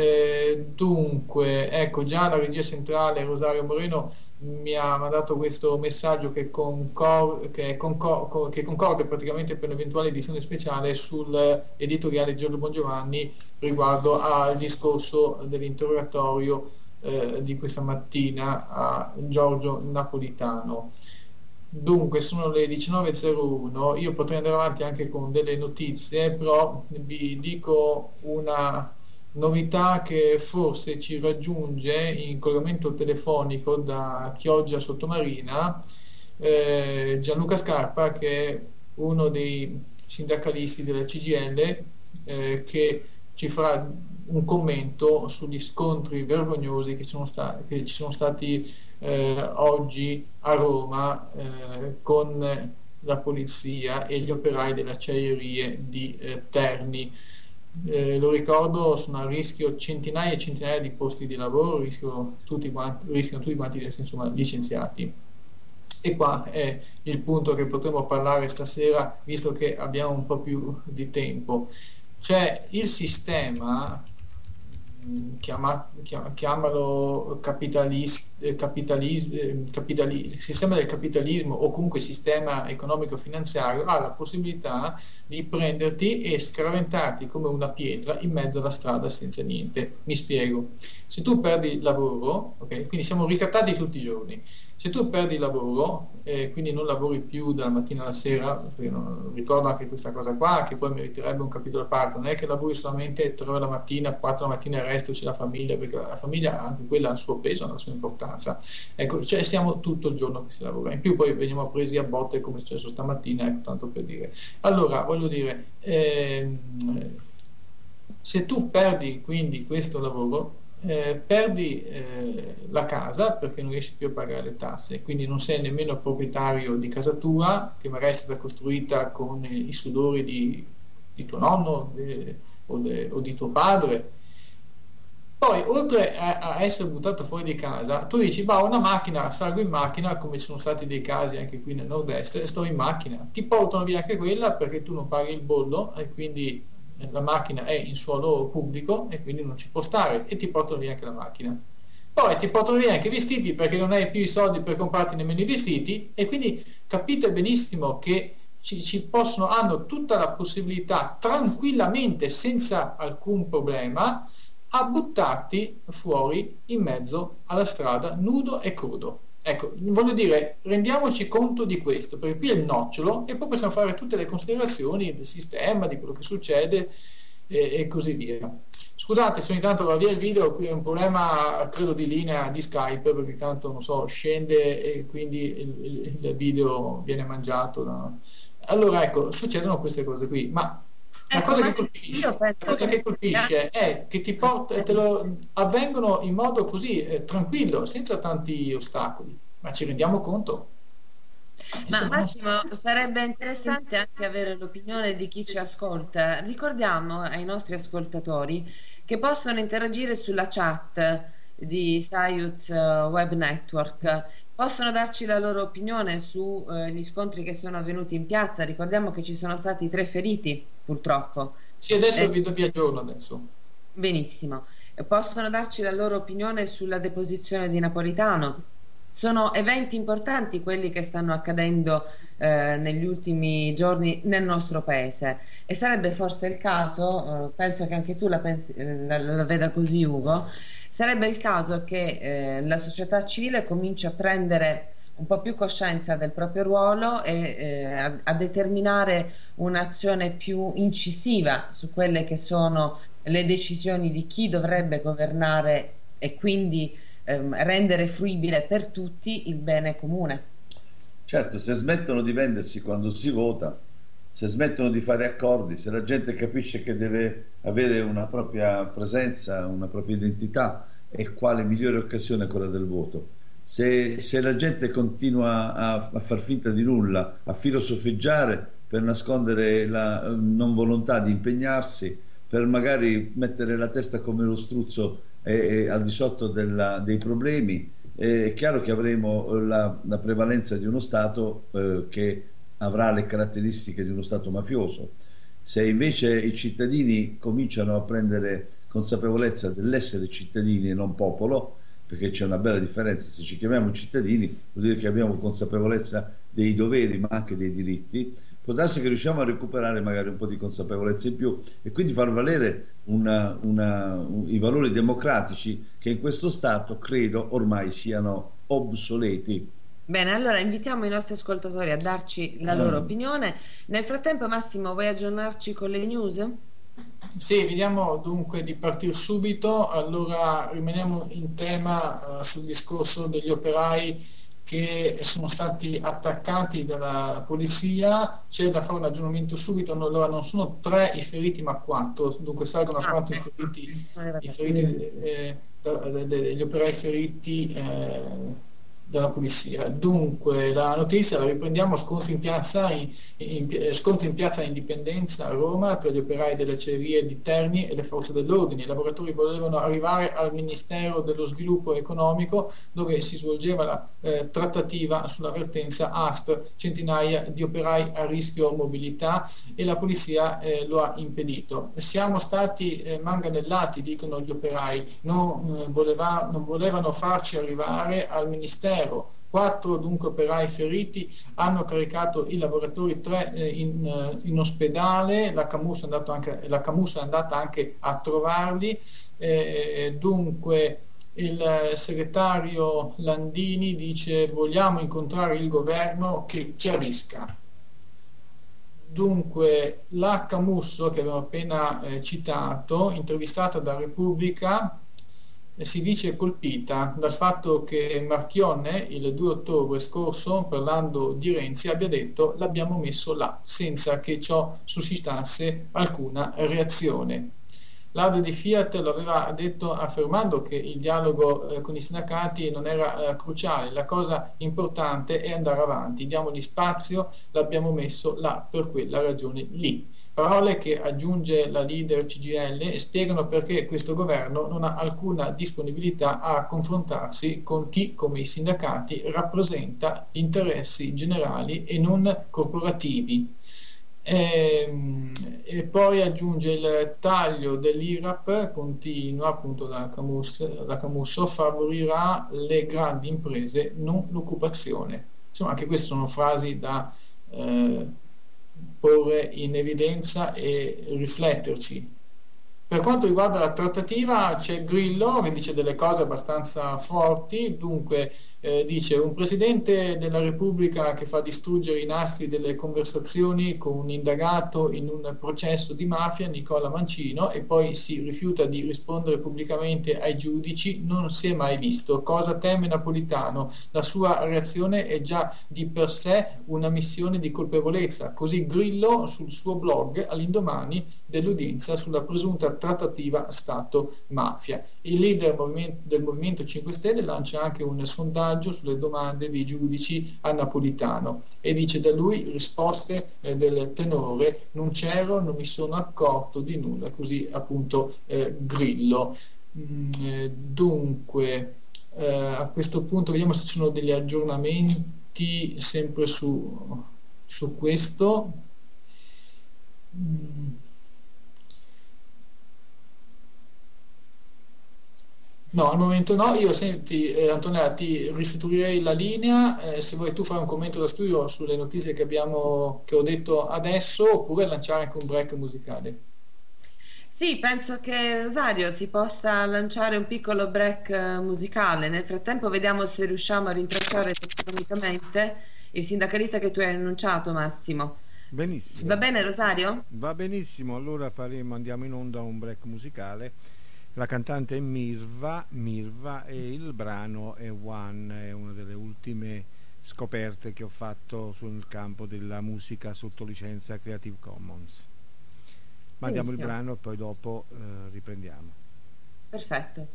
Dunque, ecco, già la regia centrale Rosario Moreno mi ha mandato questo messaggio che concorda praticamente per un'eventuale edizione speciale sull'editoriale Giorgio Bongiovanni riguardo al discorso dell'interrogatorio di questa mattina a Giorgio Napolitano. Dunque sono le 19.01, io potrei andare avanti anche con delle notizie, però vi dico una novità che forse ci raggiunge in collegamento telefonico da Chioggia Sottomarina, Gianluca Scarpa, che è uno dei sindacalisti della CGIL, che ci farà un commento sugli scontri vergognosi che ci sono stati oggi a Roma con la polizia e gli operai delle acciaierie di Terni. Lo ricordo, sono a rischio centinaia e centinaia di posti di lavoro, rischiano tutti quanti di essere insomma licenziati. E qua è il punto che potremo parlare stasera, visto che abbiamo un po' più di tempo. Cioè il sistema, chiamalo il sistema del capitalismo o comunque sistema economico-finanziario, ha la possibilità di prenderti e scaraventarti come una pietra in mezzo alla strada senza niente. Mi spiego: se tu perdi il lavoro, okay, quindi siamo ricattati tutti i giorni, se tu perdi il lavoro e quindi non lavori più dalla mattina alla sera, ricordo anche questa cosa qua che poi meriterebbe un capitolo a parte, non è che lavori solamente 3 ore la mattina, 4 la mattina e il resto c'è la famiglia, perché la famiglia anche quella ha il suo peso, ha la sua importanza, ecco, cioè siamo tutto il giorno che si lavora, in più poi veniamo presi a botte come è successo stamattina, ecco, tanto per dire. Allora voglio dire, se tu perdi quindi questo lavoro, perdi la casa perché non riesci più a pagare le tasse, quindi non sei nemmeno proprietario di casa tua, che magari è stata costruita con i sudori di tuo nonno o di tuo padre. Poi, oltre a essere buttato fuori di casa, tu dici, bah, ho una macchina, salgo in macchina, come ci sono stati dei casi anche qui nel nord-est, e sto in macchina. Ti portano via anche quella perché tu non paghi il bollo e quindi la macchina è in suolo pubblico e quindi non ci può stare, e ti portano via anche la macchina. Poi ti portano via anche i vestiti perché non hai più i soldi per comprarti nemmeno i vestiti, e quindi capite benissimo che hanno tutta la possibilità tranquillamente, senza alcun problema, a buttarti fuori in mezzo alla strada nudo e crudo. Ecco, voglio dire, rendiamoci conto di questo, perché qui è il nocciolo e poi possiamo fare tutte le considerazioni del sistema, di quello che succede e così via. Scusate se ogni tanto va via il video, qui è un problema credo di linea di Skype, perché tanto non so, scende e quindi il video viene mangiato. Allora ecco, succedono queste cose qui, ma la cosa che colpisce è che avvengono in modo così tranquillo, senza tanti ostacoli, ma ci rendiamo conto? Ma Massimo, sarebbe interessante anche avere l'opinione di chi ci ascolta. Ricordiamo ai nostri ascoltatori che possono interagire sulla chat di SciUz Web Network, possono darci la loro opinione sugli scontri che sono avvenuti in piazza. Ricordiamo che ci sono stati 3 feriti, purtroppo. Sì, adesso vi aggiorno adesso. Benissimo. Possono darci la loro opinione sulla deposizione di Napolitano. Sono eventi importanti quelli che stanno accadendo negli ultimi giorni nel nostro paese, e sarebbe forse il caso, penso che anche tu la veda così, Ugo, sarebbe il caso che la società civile cominci a prendere un po' più coscienza del proprio ruolo e a determinare un'azione più incisiva su quelle che sono le decisioni di chi dovrebbe governare e quindi rendere fruibile per tutti il bene comune. Certo, se smettono di vendersi quando si vota, se smettono di fare accordi, se la gente capisce che deve avere una propria presenza, una propria identità, e quale migliore occasione quella del voto. Se la gente continua a far finta di nulla, a filosofeggiare per nascondere la non volontà di impegnarsi, per magari mettere la testa come lo struzzo al di sotto dei problemi, è chiaro che avremo la prevalenza di uno Stato che avrà le caratteristiche di uno Stato mafioso. Se invece i cittadini cominciano a prendere consapevolezza dell'essere cittadini e non popolo, perché c'è una bella differenza, se ci chiamiamo cittadini vuol dire che abbiamo consapevolezza dei doveri ma anche dei diritti, può darsi che riusciamo a recuperare magari un po' di consapevolezza in più e quindi far valere i valori democratici che in questo Stato credo ormai siano obsoleti. Bene, allora invitiamo i nostri ascoltatori a darci la loro opinione. Nel frattempo, Massimo, vuoi aggiornarci con le news? Sì, vediamo dunque di partire subito. Allora rimaniamo in tema sul discorso degli operai che sono stati attaccati dalla polizia. C'è da fare un aggiornamento subito. Allora non sono 3 i feriti ma 4, dunque salgono a 4 degli operai feriti dalla polizia. Dunque la notizia la riprendiamo: scontro in piazza Indipendenza a Roma tra gli operai delle acciaierie di Terni e le forze dell'ordine. I lavoratori volevano arrivare al Ministero dello Sviluppo Economico, dove si svolgeva la trattativa sulla vertenza ASP, centinaia di operai a rischio mobilità, e la polizia lo ha impedito. Siamo stati manganellati, dicono gli operai, non volevano farci arrivare al Ministero. 4 dunque operai feriti, hanno caricato i lavoratori, 3 in ospedale, la Camus è andata anche a trovarli. Dunque il segretario Landini dice: vogliamo incontrare il governo che chiarisca. Dunque la Camusso, che abbiamo appena citato, intervistata da Repubblica, si dice colpita dal fatto che Marchionne il 2 ottobre scorso, parlando di Renzi, abbia detto: l'abbiamo messo là, senza che ciò suscitasse alcuna reazione. l'AD di Fiat lo aveva detto affermando che il dialogo con i sindacati non era cruciale, la cosa importante è andare avanti, diamogli spazio, l'abbiamo messo là per quella ragione lì. Parole che, aggiunge la leader CGIL, spiegano perché questo governo non ha alcuna disponibilità a confrontarsi con chi, come i sindacati, rappresenta interessi generali e non corporativi. E poi aggiunge il taglio dell'IRAP, continua appunto la Camusso, favorirà le grandi imprese, non l'occupazione. Insomma, anche queste sono frasi da porre in evidenza e rifletterci. Per quanto riguarda la trattativa c'è Grillo che dice delle cose abbastanza forti, dunque dice: un Presidente della Repubblica che fa distruggere i nastri delle conversazioni con un indagato in un processo di mafia, Nicola Mancino, e poi si rifiuta di rispondere pubblicamente ai giudici, non si è mai visto. Cosa teme Napolitano? La sua reazione è già di per sé una missione di colpevolezza. Così Grillo sul suo blog all'indomani dell'udienza sulla presunta trattativa Stato-mafia. Il leader del Movimento 5 Stelle lancia anche un sondaggio sulle domande dei giudici a Napolitano e dice da lui risposte del tenore: non c'ero, non mi sono accorto di nulla, così appunto Grillo. Dunque a questo punto vediamo se ci sono degli aggiornamenti sempre su questo. No, al momento no. Io senti, Antonella, ti restituirei la linea, se vuoi tu fare un commento da studio sulle notizie che ho detto adesso, oppure lanciare anche un break musicale. Sì, penso che Rosario si possa lanciare un piccolo break musicale. Nel frattempo vediamo se riusciamo a rintracciare telefonicamente il sindacalista che tu hai annunciato, Massimo. Benissimo. Va bene, Rosario? Va benissimo, allora andiamo in onda a un break musicale. La cantante è Mirva e il brano è One, è una delle ultime scoperte che ho fatto sul campo della musica sotto licenza Creative Commons. Mandiamo il brano e poi dopo riprendiamo. Perfetto.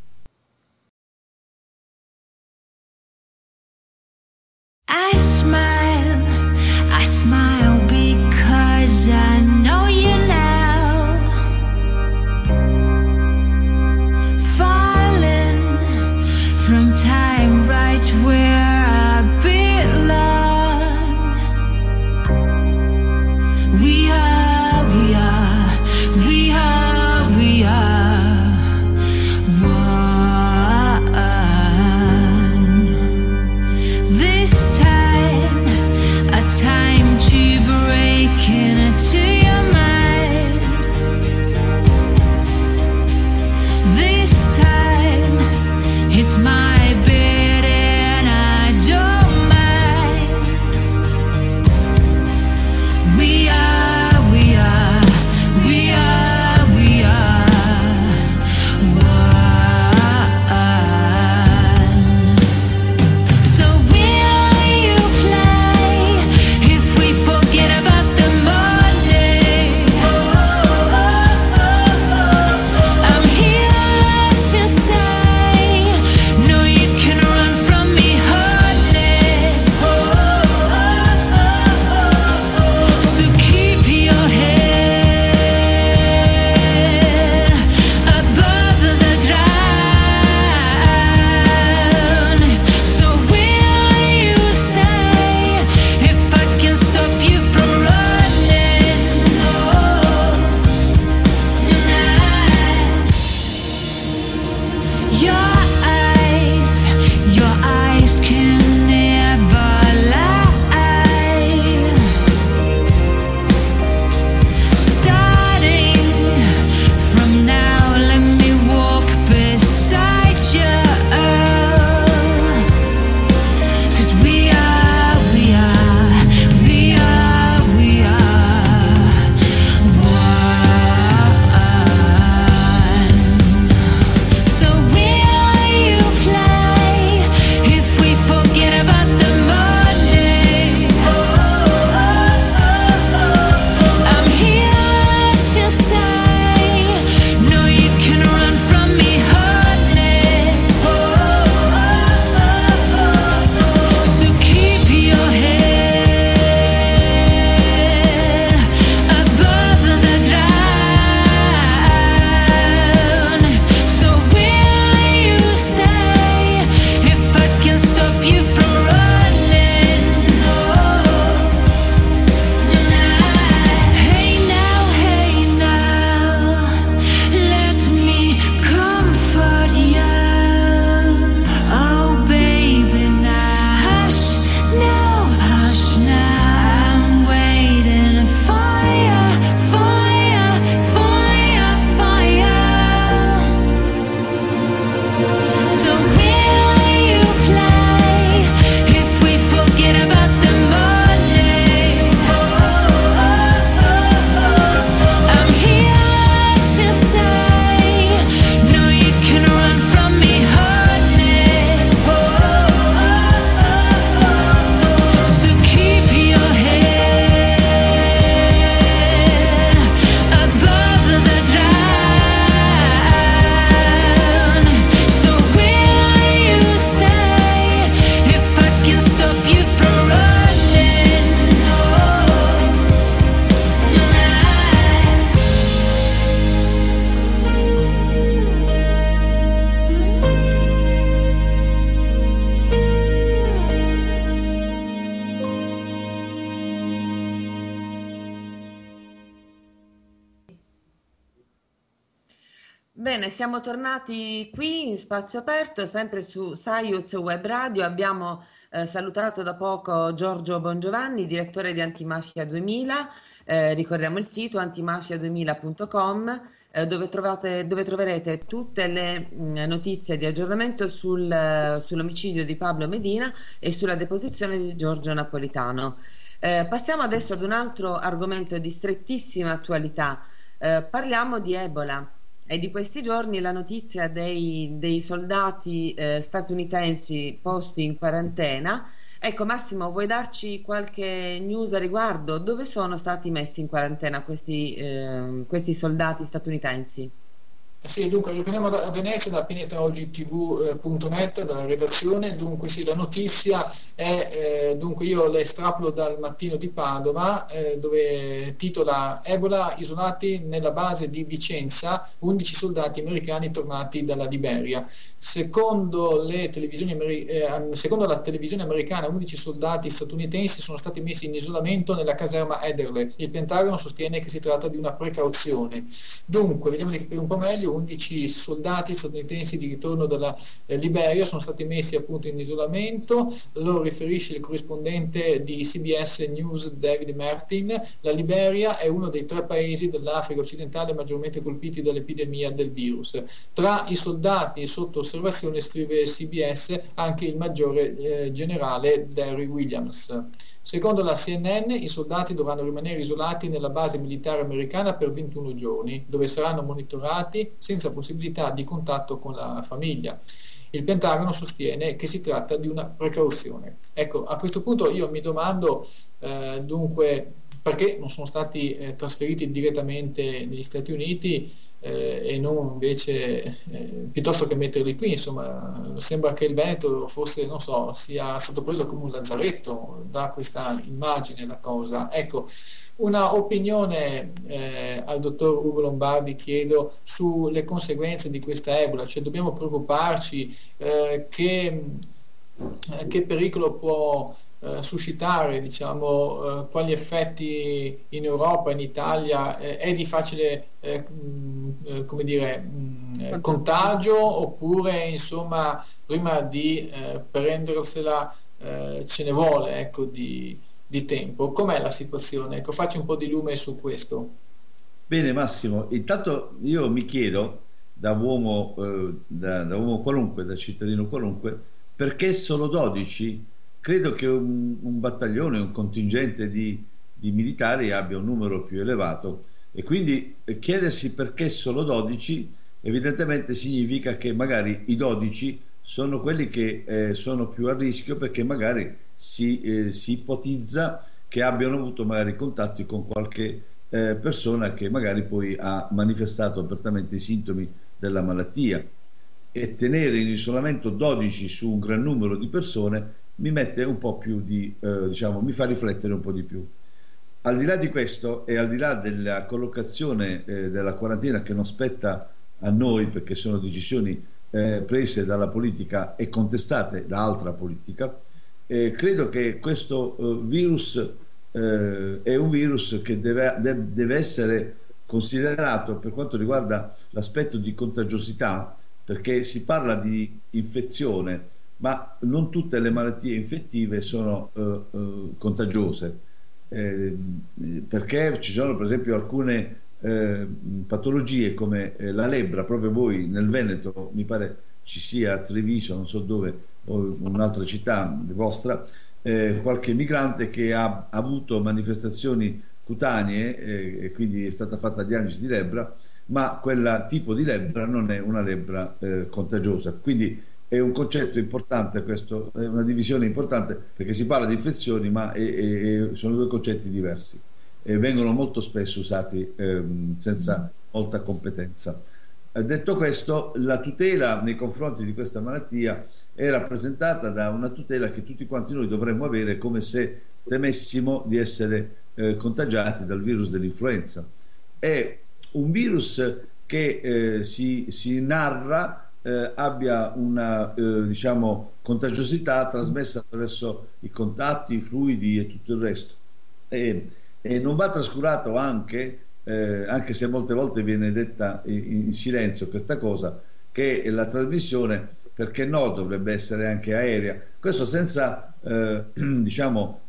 I smile because I know you now. Falling from time right where I belong. We are one. This time Bene, siamo tornati qui in Spazio Aperto, sempre su Saiuz Web Radio. Abbiamo salutato da poco Giorgio Bongiovanni, direttore di Antimafia 2000. Ricordiamo il sito antimafia2000.com, dove troverete tutte le notizie di aggiornamento sull'omicidio di Pablo Medina e sulla deposizione di Giorgio Napolitano. Passiamo adesso ad un altro argomento di strettissima attualità. Parliamo di Ebola. E di questi giorni la notizia dei soldati statunitensi posti in quarantena. Ecco, Massimo, vuoi darci qualche news a riguardo? Dove sono stati messi in quarantena questi soldati statunitensi? Sì, dunque riprendiamo da Venezia, da pinetraogtv.net, dalla redazione. Dunque sì, la notizia è, dunque io le estrapolo dal Mattino di Padova, dove titola: Ebola isolati nella base di Vicenza, 11 soldati americani tornati dalla Liberia. Secondo la televisione americana, 11 soldati statunitensi sono stati messi in isolamento nella caserma Ederle. Il Pentagono sostiene che si tratta di una precauzione. Dunque, vediamo di capire un po' meglio. 11 soldati statunitensi di ritorno dalla Liberia sono stati messi appunto in isolamento. Lo riferisce il corrispondente di CBS News David Martin. La Liberia è uno dei 3 paesi dell'Africa occidentale maggiormente colpiti dall'epidemia del virus. Tra i soldati sotto osservazione, scrive CBS, anche il maggiore generale Derry Williams. Secondo la CNN, i soldati dovranno rimanere isolati nella base militare americana per 21 giorni, dove saranno monitorati senza possibilità di contatto con la famiglia. Il Pentagono sostiene che si tratta di una precauzione. Ecco, a questo punto io mi domando dunque perché non sono stati trasferiti direttamente negli Stati Uniti e non invece piuttosto che metterli qui. Insomma, sembra che il Veneto forse, non so, sia stato preso come un lazzaretto da questa immagine la cosa. Ecco, una opinione al dottor Ugo Lombardi chiedo sulle conseguenze di questa Ebola, cioè dobbiamo preoccuparci, che pericolo può suscitare, diciamo, quali effetti in Europa, in Italia, è di facile come dire, contagio, oppure insomma prima di prendersela ce ne vuole, ecco, di tempo. Com'è la situazione? Ecco, facci un po' di lume su questo. Bene Massimo, intanto io mi chiedo da uomo qualunque, da cittadino qualunque, perché solo 12? Credo che un battaglione, un contingente di militari abbia un numero più elevato, e quindi chiedersi perché solo 12 evidentemente significa che magari i 12 sono quelli che sono più a rischio, perché magari si ipotizza che abbiano avuto magari contatti con qualche persona che magari poi ha manifestato apertamente i sintomi della malattia, e tenere in isolamento 12 su un gran numero di persone mi mette un po' più di diciamo, mi fa riflettere un po' di più. Al di là di questo, e al di là della collocazione della quarantena, che non spetta a noi perché sono decisioni prese dalla politica e contestate da altra politica, credo che questo virus è un virus che deve essere considerato per quanto riguarda l'aspetto di contagiosità, perché si parla di infezione, ma non tutte le malattie infettive sono contagiose, perché ci sono per esempio alcune patologie come la lebbra. Proprio voi nel Veneto, mi pare ci sia a Treviso, non so dove, o un'altra città vostra, qualche migrante che ha avuto manifestazioni cutanee e quindi è stata fatta diagnosi di lebbra, ma quel tipo di lebbra non è una lebbra contagiosa. Quindi è un concetto importante questo, è una divisione importante, perché si parla di infezioni, ma sono 2 concetti diversi e vengono molto spesso usati senza molta competenza. Detto questo, la tutela nei confronti di questa malattia è rappresentata da una tutela che tutti quanti noi dovremmo avere, come se temessimo di essere contagiati dal virus dell'influenza. È un virus che si narra abbia una diciamo contagiosità trasmessa attraverso i contatti, i fluidi e tutto il resto, e non va trascurato anche anche se molte volte viene detta in silenzio questa cosa, che la trasmissione, perché no, dovrebbe essere anche aerea. Questo senza diciamo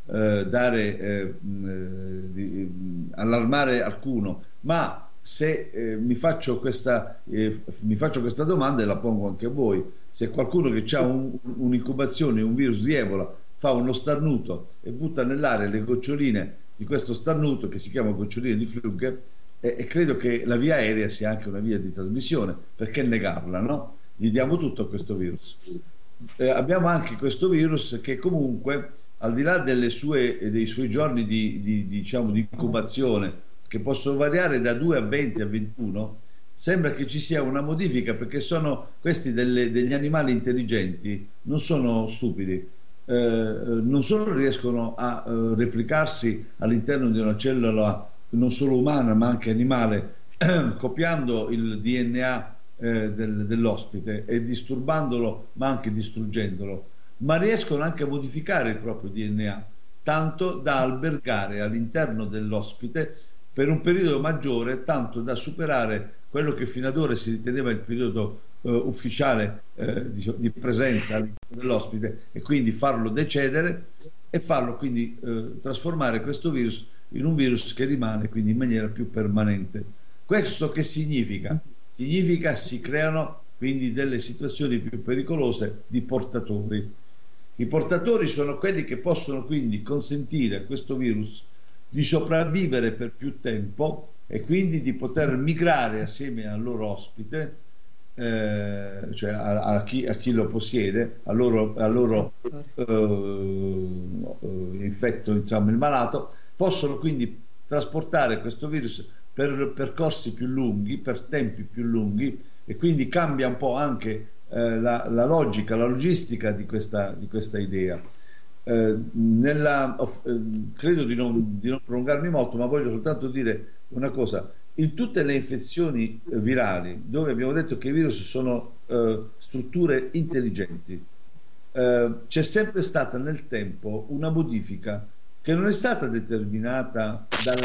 allarmare alcuno, ma se mi faccio questa domanda e la pongo anche a voi: se qualcuno che ha un'incubazione, un virus di Ebola, fa uno starnuto e butta nell'aria le goccioline di questo starnuto, che si chiama goccioline di Fluke, e credo che la via aerea sia anche una via di trasmissione, perché negarla, no? Gli diamo tutto a questo virus. Abbiamo anche questo virus che comunque, al di là dei suoi giorni diciamo, di incubazione, che possono variare da 2 a 20 a 21, sembra che ci sia una modifica, perché sono questi degli animali intelligenti, non sono stupidi, non solo riescono a replicarsi all'interno di una cellula non solo umana ma anche animale, copiando il DNA dell'ospite e disturbandolo ma anche distruggendolo, ma riescono anche a modificare il proprio DNA, tanto da albergare all'interno dell'ospite per un periodo maggiore, tanto da superare quello che fino ad ora si riteneva il periodo ufficiale di presenza all'interno dell'ospite, e quindi farlo decedere e farlo quindi trasformare questo virus in un virus che rimane quindi in maniera più permanente. Questo che significa? Significa si creano quindi delle situazioni più pericolose di portatori. I portatori sono quelli che possono quindi consentire a questo virus di sopravvivere per più tempo e quindi di poter migrare assieme al loro ospite, cioè a chi lo possiede, al loro infetto, insomma il malato, possono quindi trasportare questo virus per percorsi più lunghi, per tempi più lunghi, e quindi cambia un po' anche la logica, la logistica di questa idea. Credo di non prolungarmi molto, ma voglio soltanto dire una cosa: in tutte le infezioni virali, dove abbiamo detto che i virus sono strutture intelligenti, c'è sempre stata nel tempo una modifica che non è stata determinata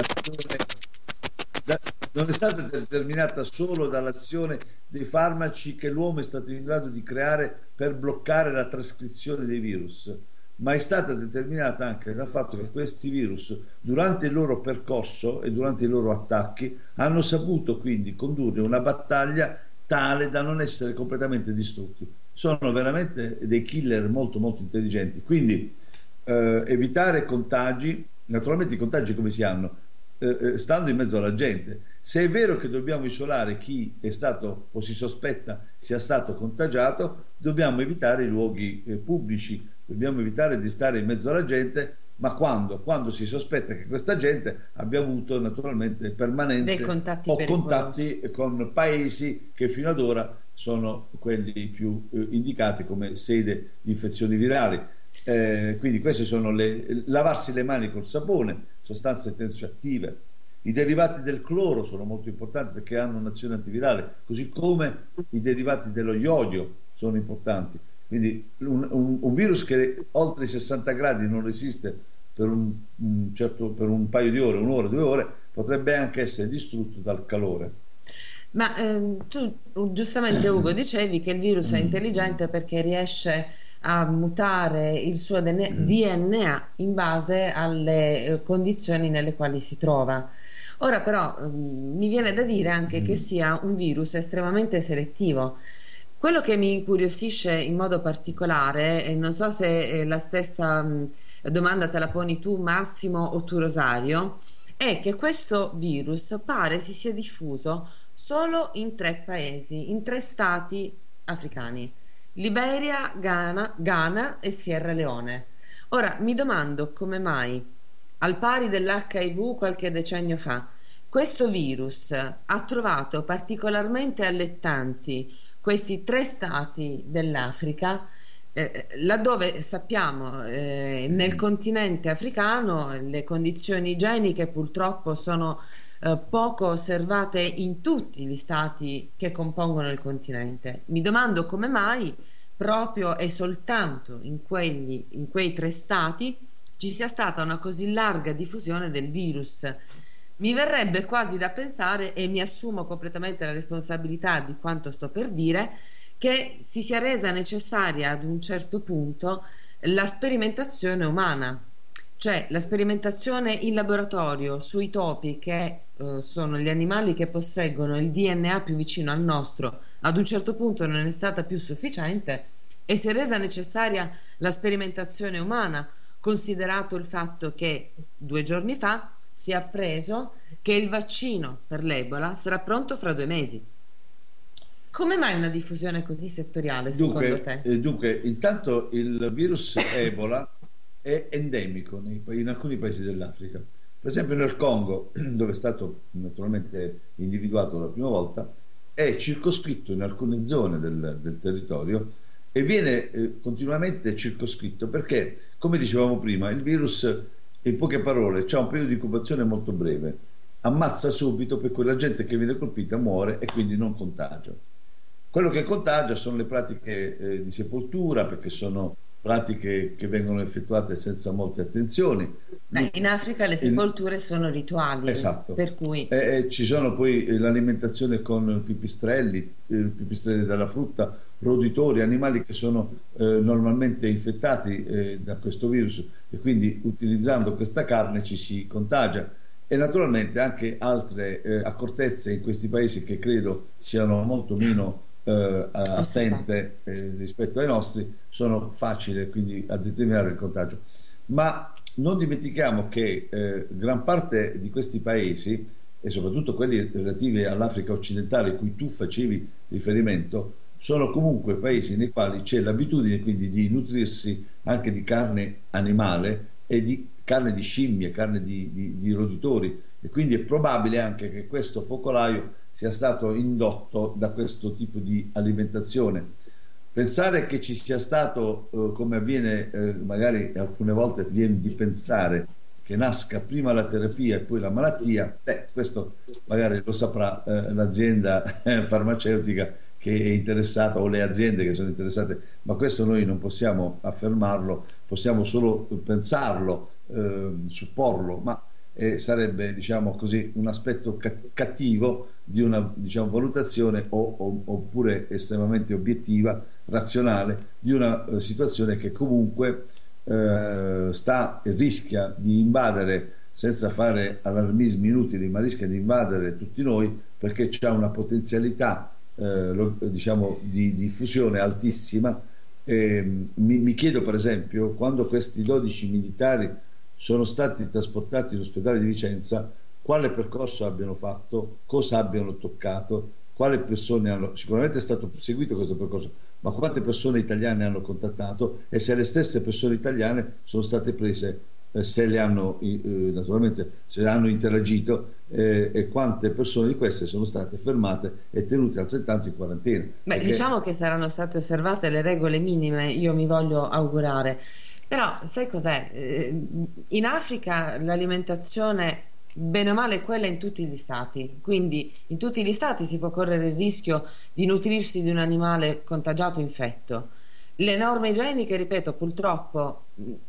non è stata determinata solo dall'azione dei farmaci che l'uomo è stato in grado di creare per bloccare la trascrizione dei virus, ma è stata determinata anche dal fatto che questi virus, durante il loro percorso e durante i loro attacchi, hanno saputo quindi condurre una battaglia tale da non essere completamente distrutti. Sono veramente dei killer molto molto intelligenti. Quindi evitare contagi. Naturalmente i contagi come si hanno? Stando in mezzo alla gente. Se è vero che dobbiamo isolare chi è stato o si sospetta sia stato contagiato, dobbiamo evitare i luoghi pubblici, dobbiamo evitare di stare in mezzo alla gente, ma quando si sospetta che questa gente abbia avuto naturalmente permanenze o contatti con paesi che fino ad ora sono quelli più indicati come sede di infezioni virali. Quindi queste sono lavarsi le mani col sapone, sostanze tensioattive. I derivati del cloro sono molto importanti perché hanno un'azione antivirale, così come i derivati dello iodio sono importanti. Quindi un virus che oltre i 60 gradi non resiste per un paio di ore, un'ora, 2 ore, potrebbe anche essere distrutto dal calore. Ma tu giustamente, Ugo, dicevi che il virus è intelligente perché riesce a mutare il suo DNA in base alle condizioni nelle quali si trova. Ora però mi viene da dire anche che sia un virus estremamente selettivo. Quello che mi incuriosisce in modo particolare, e non so se la stessa domanda te la poni tu Massimo o tu Rosario, è che questo virus pare si sia diffuso solo in 3 paesi, in 3 stati africani: Liberia, Ghana e Sierra Leone. Ora mi domando come mai, al pari dell'HIV qualche decennio fa, questo virus ha trovato particolarmente allettanti questi 3 stati dell'Africa, laddove sappiamo nel continente africano le condizioni igieniche purtroppo sono poco osservate in tutti gli stati che compongono il continente. Mi domando come mai proprio e soltanto in quei 3 stati ci sia stata una così larga diffusione del virus. Mi verrebbe quasi da pensare, e mi assumo completamente la responsabilità di quanto sto per dire, che si sia resa necessaria ad un certo punto la sperimentazione umana, cioè la sperimentazione in laboratorio sui topi, che sono gli animali che posseggono il DNA più vicino al nostro, ad un certo punto non è stata più sufficiente e si è resa necessaria la sperimentazione umana, considerato il fatto che 2 giorni fa si è appreso che il vaccino per l'Ebola sarà pronto fra 2 mesi. Come mai una diffusione così settoriale, secondo te? Dunque, intanto il virus Ebola è endemico in alcuni paesi dell'Africa. Per esempio nel Congo, dove è stato naturalmente individuato la prima volta, è circoscritto in alcune zone del territorio e viene continuamente circoscritto perché, come dicevamo prima, il virus, in poche parole, ha un periodo di incubazione molto breve, ammazza subito, per cui la gente che viene colpita muore e quindi non contagia. Quello che contagia sono le pratiche di sepoltura, perché sono pratiche che vengono effettuate senza molte attenzioni. In Africa le sepolture sono rituali, esatto. Per cui... ci sono poi l'alimentazione con pipistrelli della frutta, roditori, animali che sono normalmente infettati da questo virus e quindi utilizzando questa carne ci si contagia. E naturalmente anche altre accortezze in questi paesi che credo siano molto meno attente rispetto ai nostri, sono facili quindi a determinare il contagio. Ma non dimentichiamo che gran parte di questi paesi, e soprattutto quelli relativi all'Africa occidentale a cui tu facevi riferimento, sono comunque paesi nei quali c'è l'abitudine quindi di nutrirsi anche di carne animale e di carne di scimmie, carne di roditori, e quindi è probabile anche che questo focolaio sia stato indotto da questo tipo di alimentazione. Pensare che ci sia stato, come avviene magari alcune volte viene di pensare, che nasca prima la terapia e poi la malattia, questo magari lo saprà l'azienda farmaceutica che è interessata o le aziende che sono interessate, ma questo noi non possiamo affermarlo, possiamo solo pensarlo, supporlo, ma sarebbe, diciamo così, un aspetto cattivo di una, diciamo, valutazione oppure estremamente obiettiva, razionale, di una situazione che comunque rischia di invadere, senza fare allarmismi inutili, ma rischia di invadere tutti noi, perché c'è una potenzialità diciamo di diffusione altissima. Mi chiedo per esempio, quando questi 12 militari sono stati trasportati all'ospedale di Vicenza, quale percorso abbiano fatto, cosa abbiano toccato, quali persone hanno, sicuramente è stato seguito questo percorso, ma quante persone italiane hanno contattato e se le stesse persone italiane sono state prese, se le hanno naturalmente se hanno interagito, e quante persone di queste sono state fermate e tenute altrettanto in quarantena. Perché... diciamo che saranno state osservate le regole minime, io mi voglio augurare. Però sai cos'è? In Africa l'alimentazione bene o male è quella in tutti gli stati, quindi in tutti gli stati si può correre il rischio di nutrirsi di un animale contagiato, infetto. Le norme igieniche, ripeto, purtroppo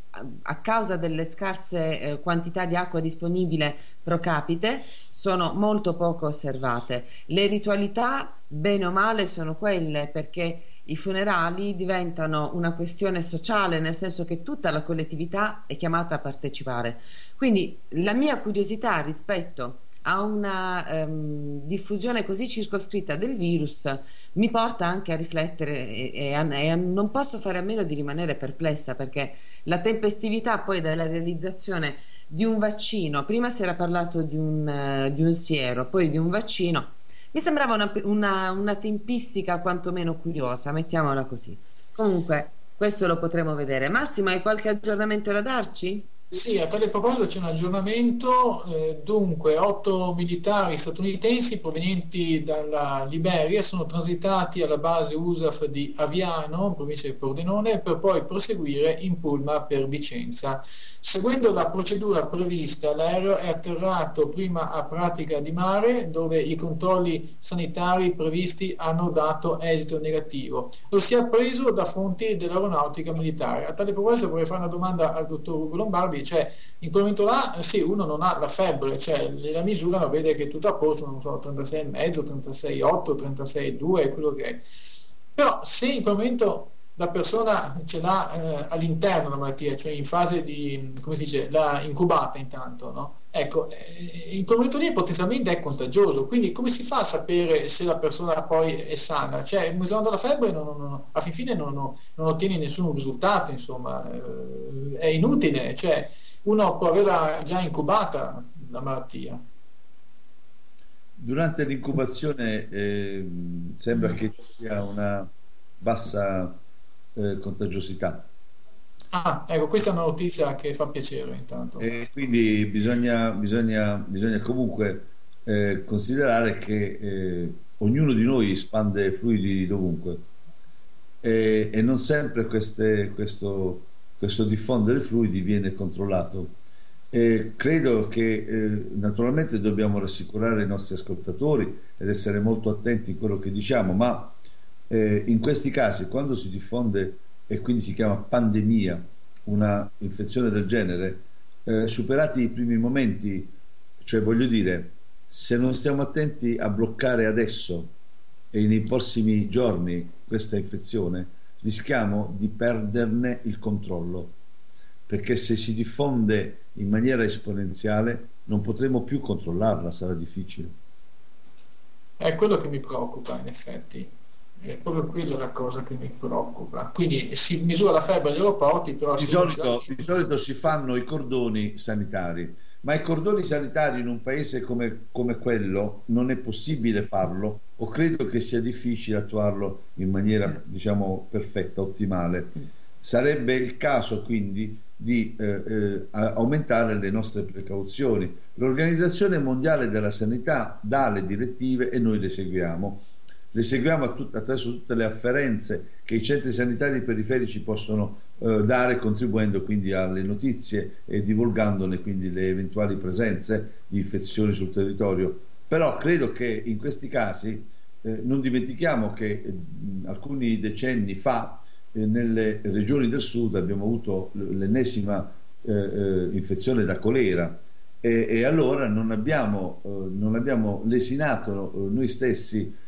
a causa delle scarse quantità di acqua disponibile pro capite sono molto poco osservate. Le ritualità bene o male sono quelle, perché i funerali diventano una questione sociale, nel senso che tutta la collettività è chiamata a partecipare. Quindi la mia curiosità rispetto a una diffusione così circoscritta del virus mi porta anche a riflettere e non posso fare a meno di rimanere perplessa, perché la tempestività poi della realizzazione di un vaccino, prima si era parlato di un siero, poi di un vaccino, mi sembrava una tempistica quantomeno curiosa, mettiamola così. Comunque questo lo potremo vedere. Massimo, hai qualche aggiornamento da darci? Sì, a tale proposito c'è un aggiornamento. Dunque 8 militari statunitensi provenienti dalla Liberia sono transitati alla base USAF di Aviano, in provincia di Pordenone, per poi proseguire in pullman per Vicenza. Seguendo la procedura prevista, l'aereo è atterrato prima a Pratica di Mare, dove i controlli sanitari previsti hanno dato esito negativo. Lo si è appreso da fonti dell'aeronautica militare. A tale proposito vorrei fare una domanda al dottor Ugo Lombardi. cambi, cioè in quel momento là sì, uno non ha la febbre, cioè la misurano, vede che è tutto a posto, non so, 36,5, 36,8, 36,2, quello che è. Però se in quel momento la persona ce l'ha all'interno la malattia, cioè in fase di, come si dice, la incubata intanto, no? Ecco, in quel momento lì potenzialmente è contagioso, quindi come si fa a sapere se la persona poi è sana? Cioè, misurando la febbre a fin fine non ottieni nessun risultato, insomma, è inutile, cioè uno può averla già incubata la malattia. Durante l'incubazione sembra che ci sia una bassa contagiosità. Ah, ecco, questa è una notizia che fa piacere intanto. Quindi bisogna comunque considerare che ognuno di noi spande fluidi dovunque e non sempre questo diffondere fluidi viene controllato. Credo che naturalmente dobbiamo rassicurare i nostri ascoltatori ed essere molto attenti in quello che diciamo, ma in questi casi, quando si diffonde e quindi si chiama pandemia una infezione del genere, superati i primi momenti, cioè voglio dire, se non stiamo attenti a bloccare adesso e nei prossimi giorni questa infezione, rischiamo di perderne il controllo, perché se si diffonde in maniera esponenziale non potremo più controllarla, sarà difficile. È quello che mi preoccupa, in effetti. È proprio quella la cosa che mi preoccupa. Quindi si misura la febbre agli aeroporti, però di solito si fanno i cordoni sanitari, ma i cordoni sanitari in un paese come quello non è possibile farlo, o credo che sia difficile attuarlo in maniera, diciamo, perfetta, ottimale. Sarebbe il caso quindi di aumentare le nostre precauzioni. L'Organizzazione Mondiale della Sanità dà le direttive e noi le seguiamo. Le seguiamo attraverso tutte le afferenze che i centri sanitari periferici possono dare, contribuendo quindi alle notizie e divulgandone quindi le eventuali presenze di infezioni sul territorio. Però credo che in questi casi non dimentichiamo che alcuni decenni fa nelle regioni del sud abbiamo avuto l'ennesima infezione da colera e allora non abbiamo lesinato noi stessi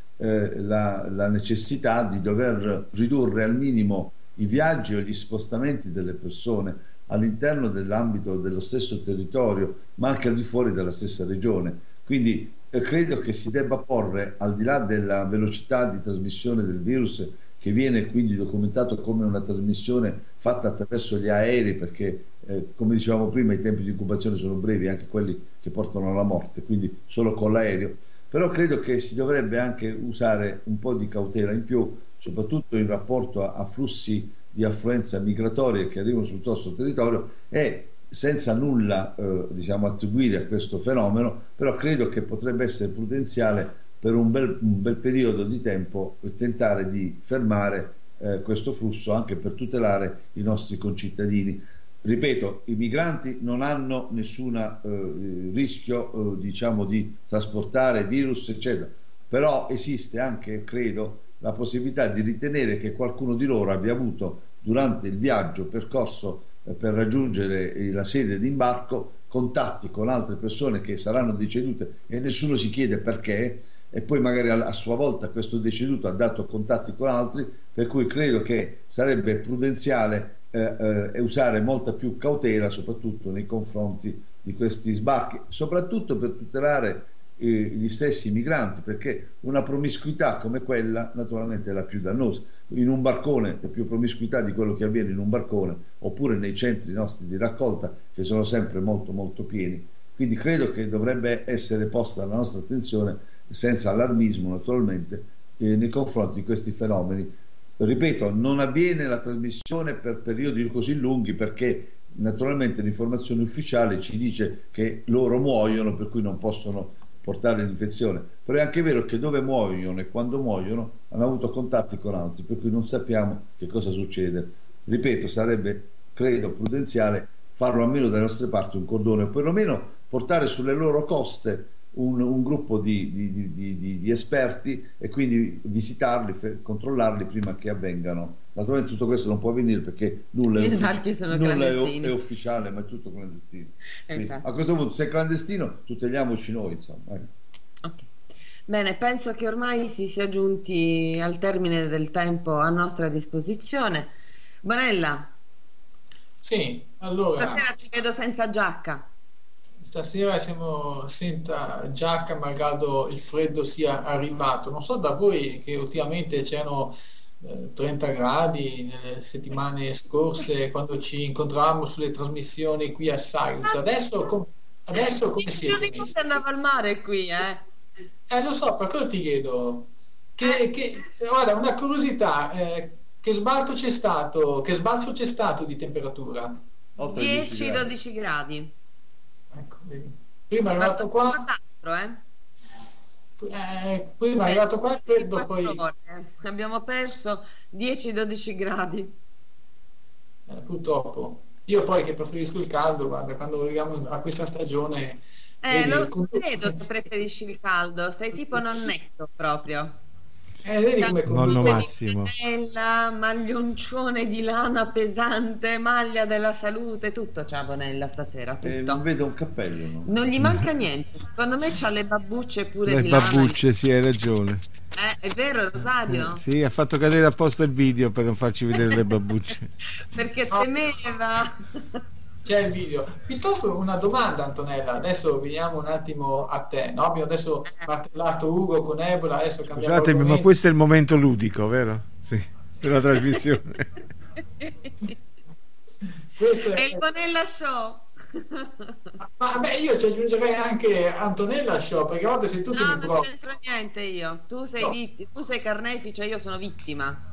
la necessità di dover ridurre al minimo i viaggi o gli spostamenti delle persone all'interno dell'ambito dello stesso territorio, ma anche al di fuori della stessa regione. Quindi credo che si debba porre, al di là della velocità di trasmissione del virus, che viene quindi documentato come una trasmissione fatta attraverso gli aerei, perché come dicevamo prima i tempi di incubazione sono brevi, anche quelli che portano alla morte, quindi solo con l'aereo. Però credo che si dovrebbe anche usare un po' di cautela in più, soprattutto in rapporto a flussi di affluenza migratoria che arrivano sul nostro territorio, e senza nulla diciamo, attribuire a questo fenomeno, però credo che potrebbe essere prudenziale per un bel periodo di tempo tentare di fermare questo flusso, anche per tutelare i nostri concittadini. Ripeto, i migranti non hanno nessun rischio diciamo, di trasportare virus eccetera, però esiste anche, credo, la possibilità di ritenere che qualcuno di loro abbia avuto durante il viaggio percorso per raggiungere la sede di imbarco contatti con altre persone che saranno decedute e nessuno si chiede perché, e poi magari a sua volta questo deceduto ha dato contatti con altri, per cui credo che sarebbe prudenziale usare molta più cautela soprattutto nei confronti di questi sbarchi, soprattutto per tutelare gli stessi migranti, perché una promiscuità come quella naturalmente è la più dannosa. In un barcone c'è più promiscuità di quello che avviene in un barcone, oppure nei centri nostri di raccolta che sono sempre molto molto pieni. Quindi credo che dovrebbe essere posta la nostra attenzione, senza allarmismo naturalmente, nei confronti di questi fenomeni. Ripeto, non avviene la trasmissione per periodi così lunghi, perché naturalmente l'informazione ufficiale ci dice che loro muoiono, per cui non possono portare l'infezione, però è anche vero che dove muoiono e quando muoiono hanno avuto contatti con altri, per cui non sappiamo che cosa succede. Ripeto, sarebbe, credo, prudenziale farlo almeno dalle nostre parti un cordone, o perlomeno portare sulle loro coste un gruppo di esperti e quindi visitarli, controllarli prima che avvengano. Naturalmente tutto questo non può avvenire perché nulla Gli sbarchi sono nulla clandestini. è ufficiale, ma è tutto clandestino. Quindi, Esatto. a questo punto, se è clandestino, tuteliamoci noi, insomma. Ok. Bene, penso che ormai si sia giunti al termine del tempo a nostra disposizione. Bonella, Sì, allora, stasera ti vedo senza giacca. stasera siamo senza giacca, malgrado il freddo sia arrivato. Non so da voi che ultimamente c'erano 30 gradi nelle settimane scorse quando ci incontravamo sulle trasmissioni qui a Science. Adesso come 10 siete giorni fa messi? si andava al mare qui, eh? Lo so, per quello ti chiedo. Guarda, una curiosità, che sbalzo c'è stato di temperatura? Oltre ai 10 gradi. 10-12 gradi. Ecco, vedi. Prima è arrivato qua, prima è arrivato qua il freddo, poi 4 ore. Abbiamo perso 10-12 gradi. purtroppo. Io poi che preferisco il caldo, guarda, quando arriviamo a questa stagione, vedi, Lo credo che preferisci il caldo, sei tipo nonnetto proprio. vedi come Nonno comunque Massimo. Bonella, maglioncione di lana pesante, maglia della salute, tutto c'ha Bonella stasera, Non tutto. vedo un cappello, no? Non gli manca niente, secondo me c'ha le babbucce pure Le di lana. babbucce, sì, hai ragione. È vero Rosario? Sì, ha fatto cadere apposta il video per non farci vedere le babbucce. Perché temeva. c'è il video. Piuttosto una domanda, Antonella, adesso veniamo un attimo a te, no? Abbiamo adesso martellato Ugo con Ebola, adesso cambiamo Scusatemi, ma argomento. questo è il momento ludico, vero? Sì, della trasmissione. Questo È il Bonella Show. Ma vabbè, io ci aggiungerei anche Antonella Show, perché a volte sei tu che No, mi non provi. c'entro niente io. Tu sei carnefice, io sono vittima.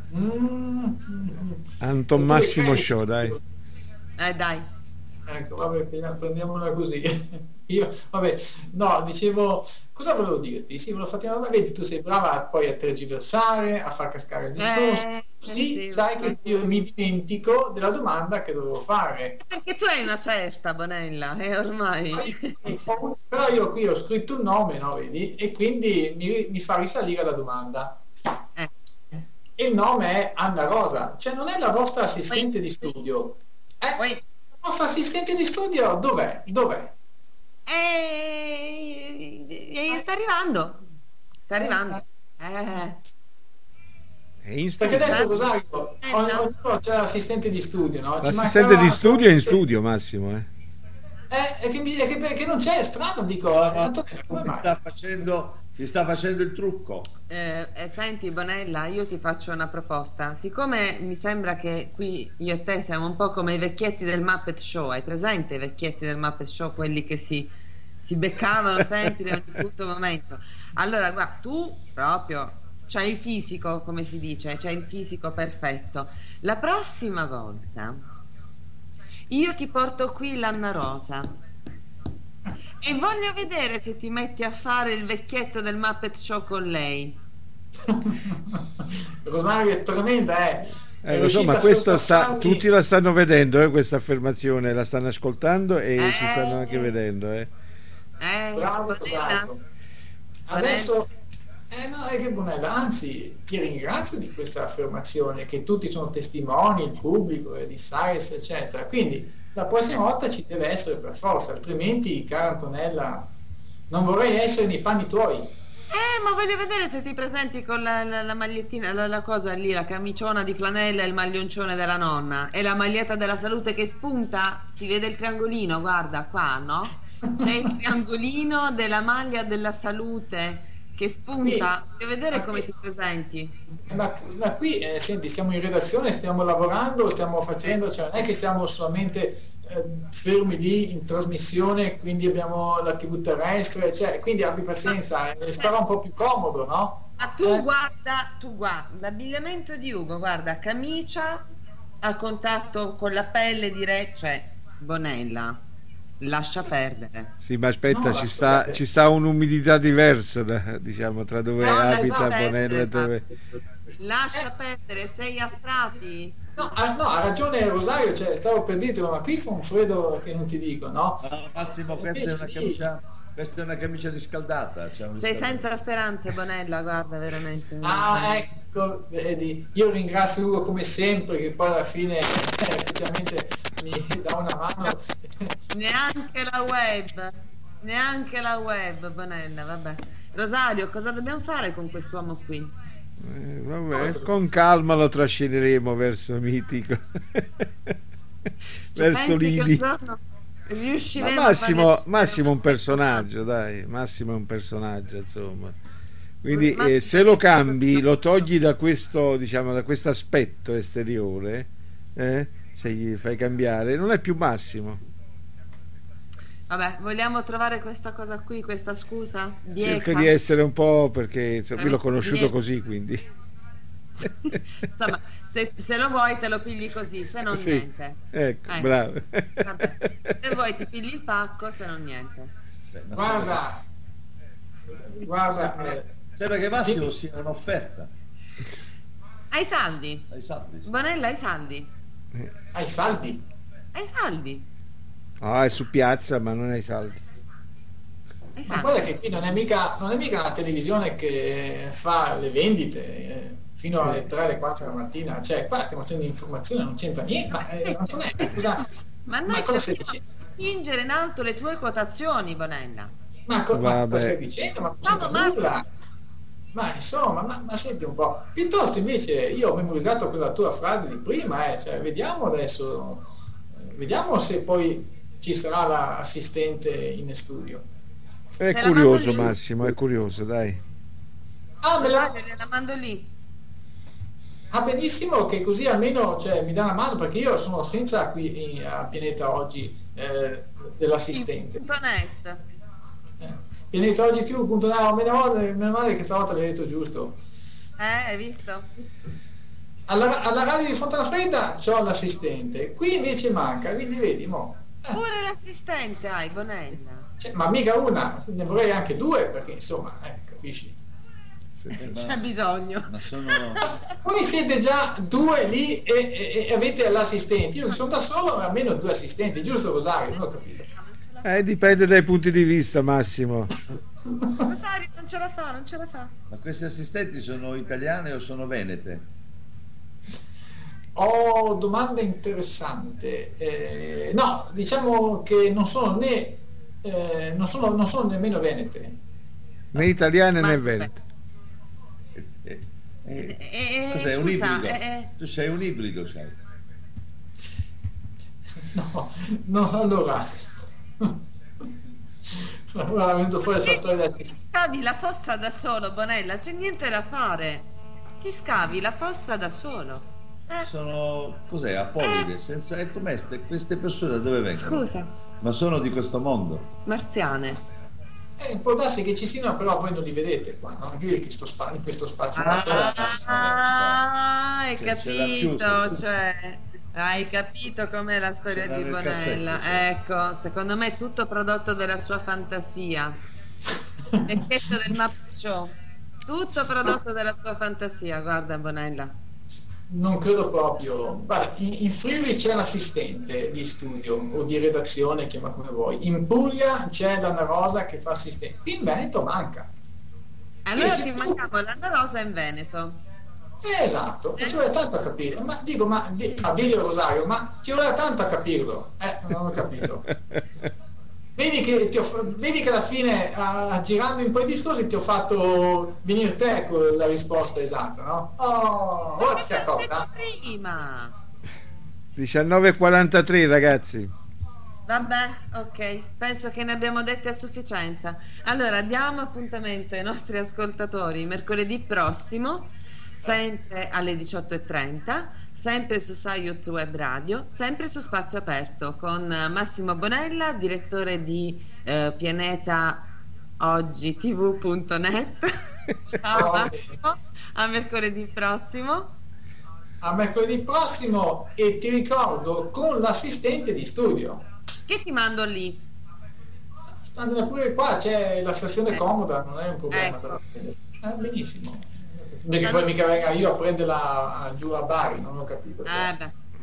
Anton Massimo Show, dai. Dai. Ecco, vabbè, prendiamola così. Io, vabbè, no, dicevo, cosa volevo dirti? Sì, volevo farti una domanda, vedi, tu sei brava poi a tergiversare, a far cascare il discorso, così sì, sai che io mi dimentico della domanda che dovevo fare. Perché tu hai una certa, Bonella, e ormai. Però io qui ho scritto un nome, no, vedi? E quindi mi fa risalire la domanda. Eh. Il nome è Anna Rosa, cioè non è la vostra assistente di studio. Poi, La vostra assistente di studio dov'è? Dov'è? sta arrivando. Sta arrivando. È in Perché studio. adesso Rosario, ognuno c'è l'assistente di studio, no? Ci L'assistente mancava- di studio è in studio, Massimo, eh. Che non c'è, è strano, dico. Antonella, come mai? Si sta facendo il trucco. Senti Bonella, io ti faccio una proposta. Siccome mi sembra che qui io e te siamo un po' come i vecchietti del Muppet Show, hai presente i vecchietti del Muppet Show, quelli che si beccavano sempre in ogni punto momento? Allora, guarda, tu proprio c'hai il fisico, come si dice, c'hai il fisico perfetto. La prossima volta io ti porto qui l'Anna Rosa e voglio vedere se ti metti a fare il vecchietto del Muppet Show con lei. Rosario è tremenda, È Lo so, riuscita ma a questo sorpassarmi. tutti la stanno vedendo, questa affermazione, la stanno ascoltando e ci stanno anche vedendo, Bravo, Bonella? Rosario. Adesso, no, è che Bonella, anzi, ti ringrazio di questa affermazione, che tutti sono testimoni, il pubblico, di Science, eccetera. Quindi, la prossima volta ci deve essere per forza, altrimenti, cara Antonella, non vorrei essere nei panni tuoi. Ma voglio vedere se ti presenti con la magliettina, la cosa lì, la camiciona di flanella e il maglioncione della nonna e la maglietta della salute che spunta, si vede il triangolino, guarda qua, no? C'è il triangolino della maglia della salute che spunta, voglio vedere come ti presenti. Ma qui, senti, siamo in redazione, stiamo lavorando, stiamo facendo, cioè non è che siamo solamente fermi lì in trasmissione, quindi abbiamo la TV terrestre, cioè, quindi abbi pazienza, starà un po' più comodo, no? Ma tu guarda, l'abbigliamento di Ugo, guarda, camicia a contatto con la pelle diretta, cioè, Bonella, lascia perdere. Sì, ma aspetta, No, ci sta un'umidità diversa, diciamo, tra dove No, abita esatto. Bonella e dove... Lascia perdere, sei a strati. No, ha ragione Rosario, cioè, stavo per dirtelo, ma qui fa un freddo che non ti dico, no? Massimo, questa è una Sì. camicia Questa è una camicia riscaldata. C'è un Sei riscaldamento. senza speranze, Bonella, guarda, veramente. Ah, ecco, vedi, io ringrazio Ugo come sempre, che poi alla fine effettivamente mi dà una mano. Neanche la web, Bonella, vabbè. Rosario, cosa dobbiamo fare con quest'uomo qui? Vabbè, con calma lo trascineremo verso Mitico. Verso Pensi che un Lidi. giorno Ma riusciremo Massimo, a farne Massimo è un uno personaggio, dai, Massimo è un personaggio, insomma. Quindi Massimo se lo è cambi, lo personaggio. togli da questo, diciamo, da questo aspetto esteriore, se gli fai cambiare, non è più Massimo. Vabbè, vogliamo trovare questa cosa qui, questa scusa? Cerca Dieca? di essere un po', perché insomma, io l'ho Veramente conosciuto dieca. così, quindi. Insomma, se lo vuoi te lo pigli così, se non Sì, niente. ecco, Ecco, bravo. vabbè. Se vuoi ti pigli il pacco, se non niente. Guarda, Sembra che Massimo sia un'offerta. Hai saldi? Ai saldi, sì. Bonella, hai saldi? hai saldi. Hai saldi? Ah, è su piazza, ma non hai saldi. Hai Ma saldi? guarda che qui non è mica una televisione che fa le vendite fino alle 3, alle 4 della mattina, cioè qua stiamo facendo informazione, non c'entra niente, ma non è, scusa, Ma ma noi cosa stai cerchiamo dicendo? di spingere in alto le tue quotazioni, Bonella. Ma cosa Vabbè. stai dicendo? Ma non No, c'entra ma- nulla. Ma insomma, ma senti un po'. Piuttosto invece io ho memorizzato quella tua frase di prima, cioè vediamo adesso, vediamo se poi ci sarà l'assistente in studio. È Te la mando curioso lì? Massimo, è curioso, dai. Ah, me la... Rosario, gliela mando lì. Ah, benissimo, che così almeno cioè, mi dà una mano, perché io sono senza qui a Pianeta oggi dell'assistente. .net. Pianeta oggi TV.net, meno male che stavolta l'hai detto giusto. Hai visto? Alla radio di Fontanafredda c'ho l'assistente, qui invece manca, quindi vedi, mo. Pure l'assistente hai, Bonella. Cioè, ma mica una, ne vorrei anche due, perché insomma, capisci? C'è bisogno. Ma sono... Voi siete già due lì e avete l'assistente, io sono da solo, almeno due assistenti, giusto Rosario? Non ho capito. Dipende dai punti di vista, Massimo. Rosario non ce la fa, non ce la fa. Ma questi assistenti sono italiane o sono venete? Oh, domanda interessante. No, diciamo che non sono né non sono nemmeno venete. Né italiane Ma né dov'è? venete. Cos'è, un scusa, ibrido? Tu sei un ibrido, sai? No, allora. Allora, è venuto fuori questa storia adesso. Ti scavi la fossa da solo, Bonella, c'è niente da fare. Ti scavi la fossa da solo. Sono, cos'è, apolide, senza... E com'è? Queste persone da dove vengono? Scusa, Ma sono di questo mondo? marziane. Può darsi che ci siano, però voi non li vedete qua, no? Io in questo spazio. Hai Cioè, ce l'ha più, capito, sì. cioè, hai capito com'è la storia Ce l'ha di nel Bonella. cassetto, sì. Ecco, secondo me è tutto prodotto della sua fantasia. L'effetto del Muppet Show. Tutto prodotto dalla sua fantasia, guarda Bonella. Non credo proprio. Guarda, in Friuli c'è l'assistente di studio o di redazione, chiama come vuoi. In Puglia c'è l'Anna Rosa che fa assistente. In Veneto manca. Allora Sì, ti sì. mancava l'Anna Rosa in Veneto. Esatto, ci vuole tanto a capirlo. Ma dico, diglielo Rosario, ma ci vuole tanto a capirlo. Non ho capito. Vedi che alla fine, girando in quei discorsi, ti ho fatto venire te con la risposta esatta, no? Oh, ora ti accorda. Prima. 19:43 ragazzi. Vabbè, ok, penso che ne abbiamo dette a sufficienza. Allora, diamo appuntamento ai nostri ascoltatori mercoledì prossimo, sempre alle 18:30, sempre su Saiuz Web Radio, sempre su Spazio Aperto, con Massimo Bonella, direttore di pianetaoggitv.net. Ciao Massimo, a mercoledì prossimo. A mercoledì prossimo, e ti ricordo con l'assistente di studio. Che ti mando lì? Andate pure qua, c'è la stazione comoda, non è un problema. Ecco. Benissimo. Perché poi mica venga io a prenderla giù a Bari, non ho capito.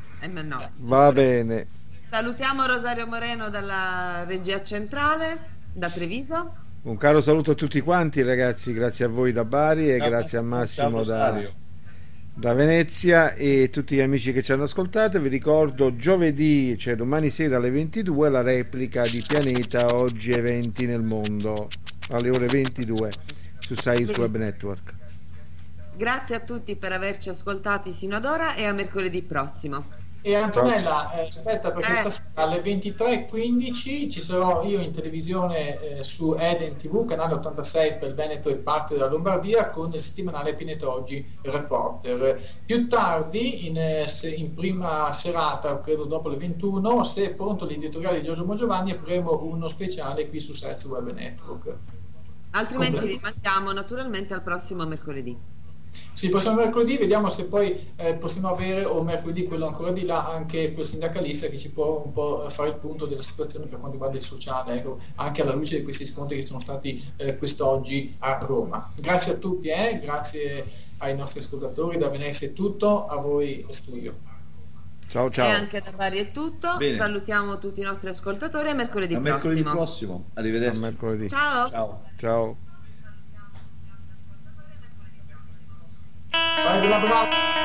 No. Va bene. Salutiamo Rosario Moreno dalla regia centrale. da Treviso. Un caro saluto a tutti quanti, ragazzi, grazie a voi da Bari e Ciao, grazie a Massimo ciao, Rosario. da Venezia e tutti gli amici che ci hanno ascoltato. Vi ricordo giovedì, cioè domani sera alle 22, la replica di Pianeta Oggi Eventi nel Mondo alle ore 22 su Science Web Network. Grazie a tutti per averci ascoltati sino ad ora e a mercoledì prossimo. E Antonella, aspetta, perché stasera alle 23:15 ci sarò io in televisione su Eden TV, canale 86 per il Veneto e parte della Lombardia, con il settimanale Pianeta Oggi Reporter. Più tardi, in prima serata, credo dopo le 21, se è pronto l'editoriale di Giorgio Mongiovanni, avremo uno speciale qui su Science Web Network. Altrimenti rimandiamo naturalmente al prossimo mercoledì. Sì, il prossimo mercoledì vediamo se poi possiamo avere, o mercoledì quello ancora di là, anche quel sindacalista che ci può un po' fare il punto della situazione per quanto riguarda il sociale, ecco, anche alla luce di questi scontri che sono stati quest'oggi a Roma. Grazie a tutti, grazie ai nostri ascoltatori, da Venezia è tutto, a voi lo studio. Ciao ciao. E anche da Bari è tutto. Bene. Salutiamo tutti i nostri ascoltatori e a mercoledì A prossimo. mercoledì prossimo. Arrivederci. A mercoledì. Ciao. Ciao. Ciao. Vai, bravo.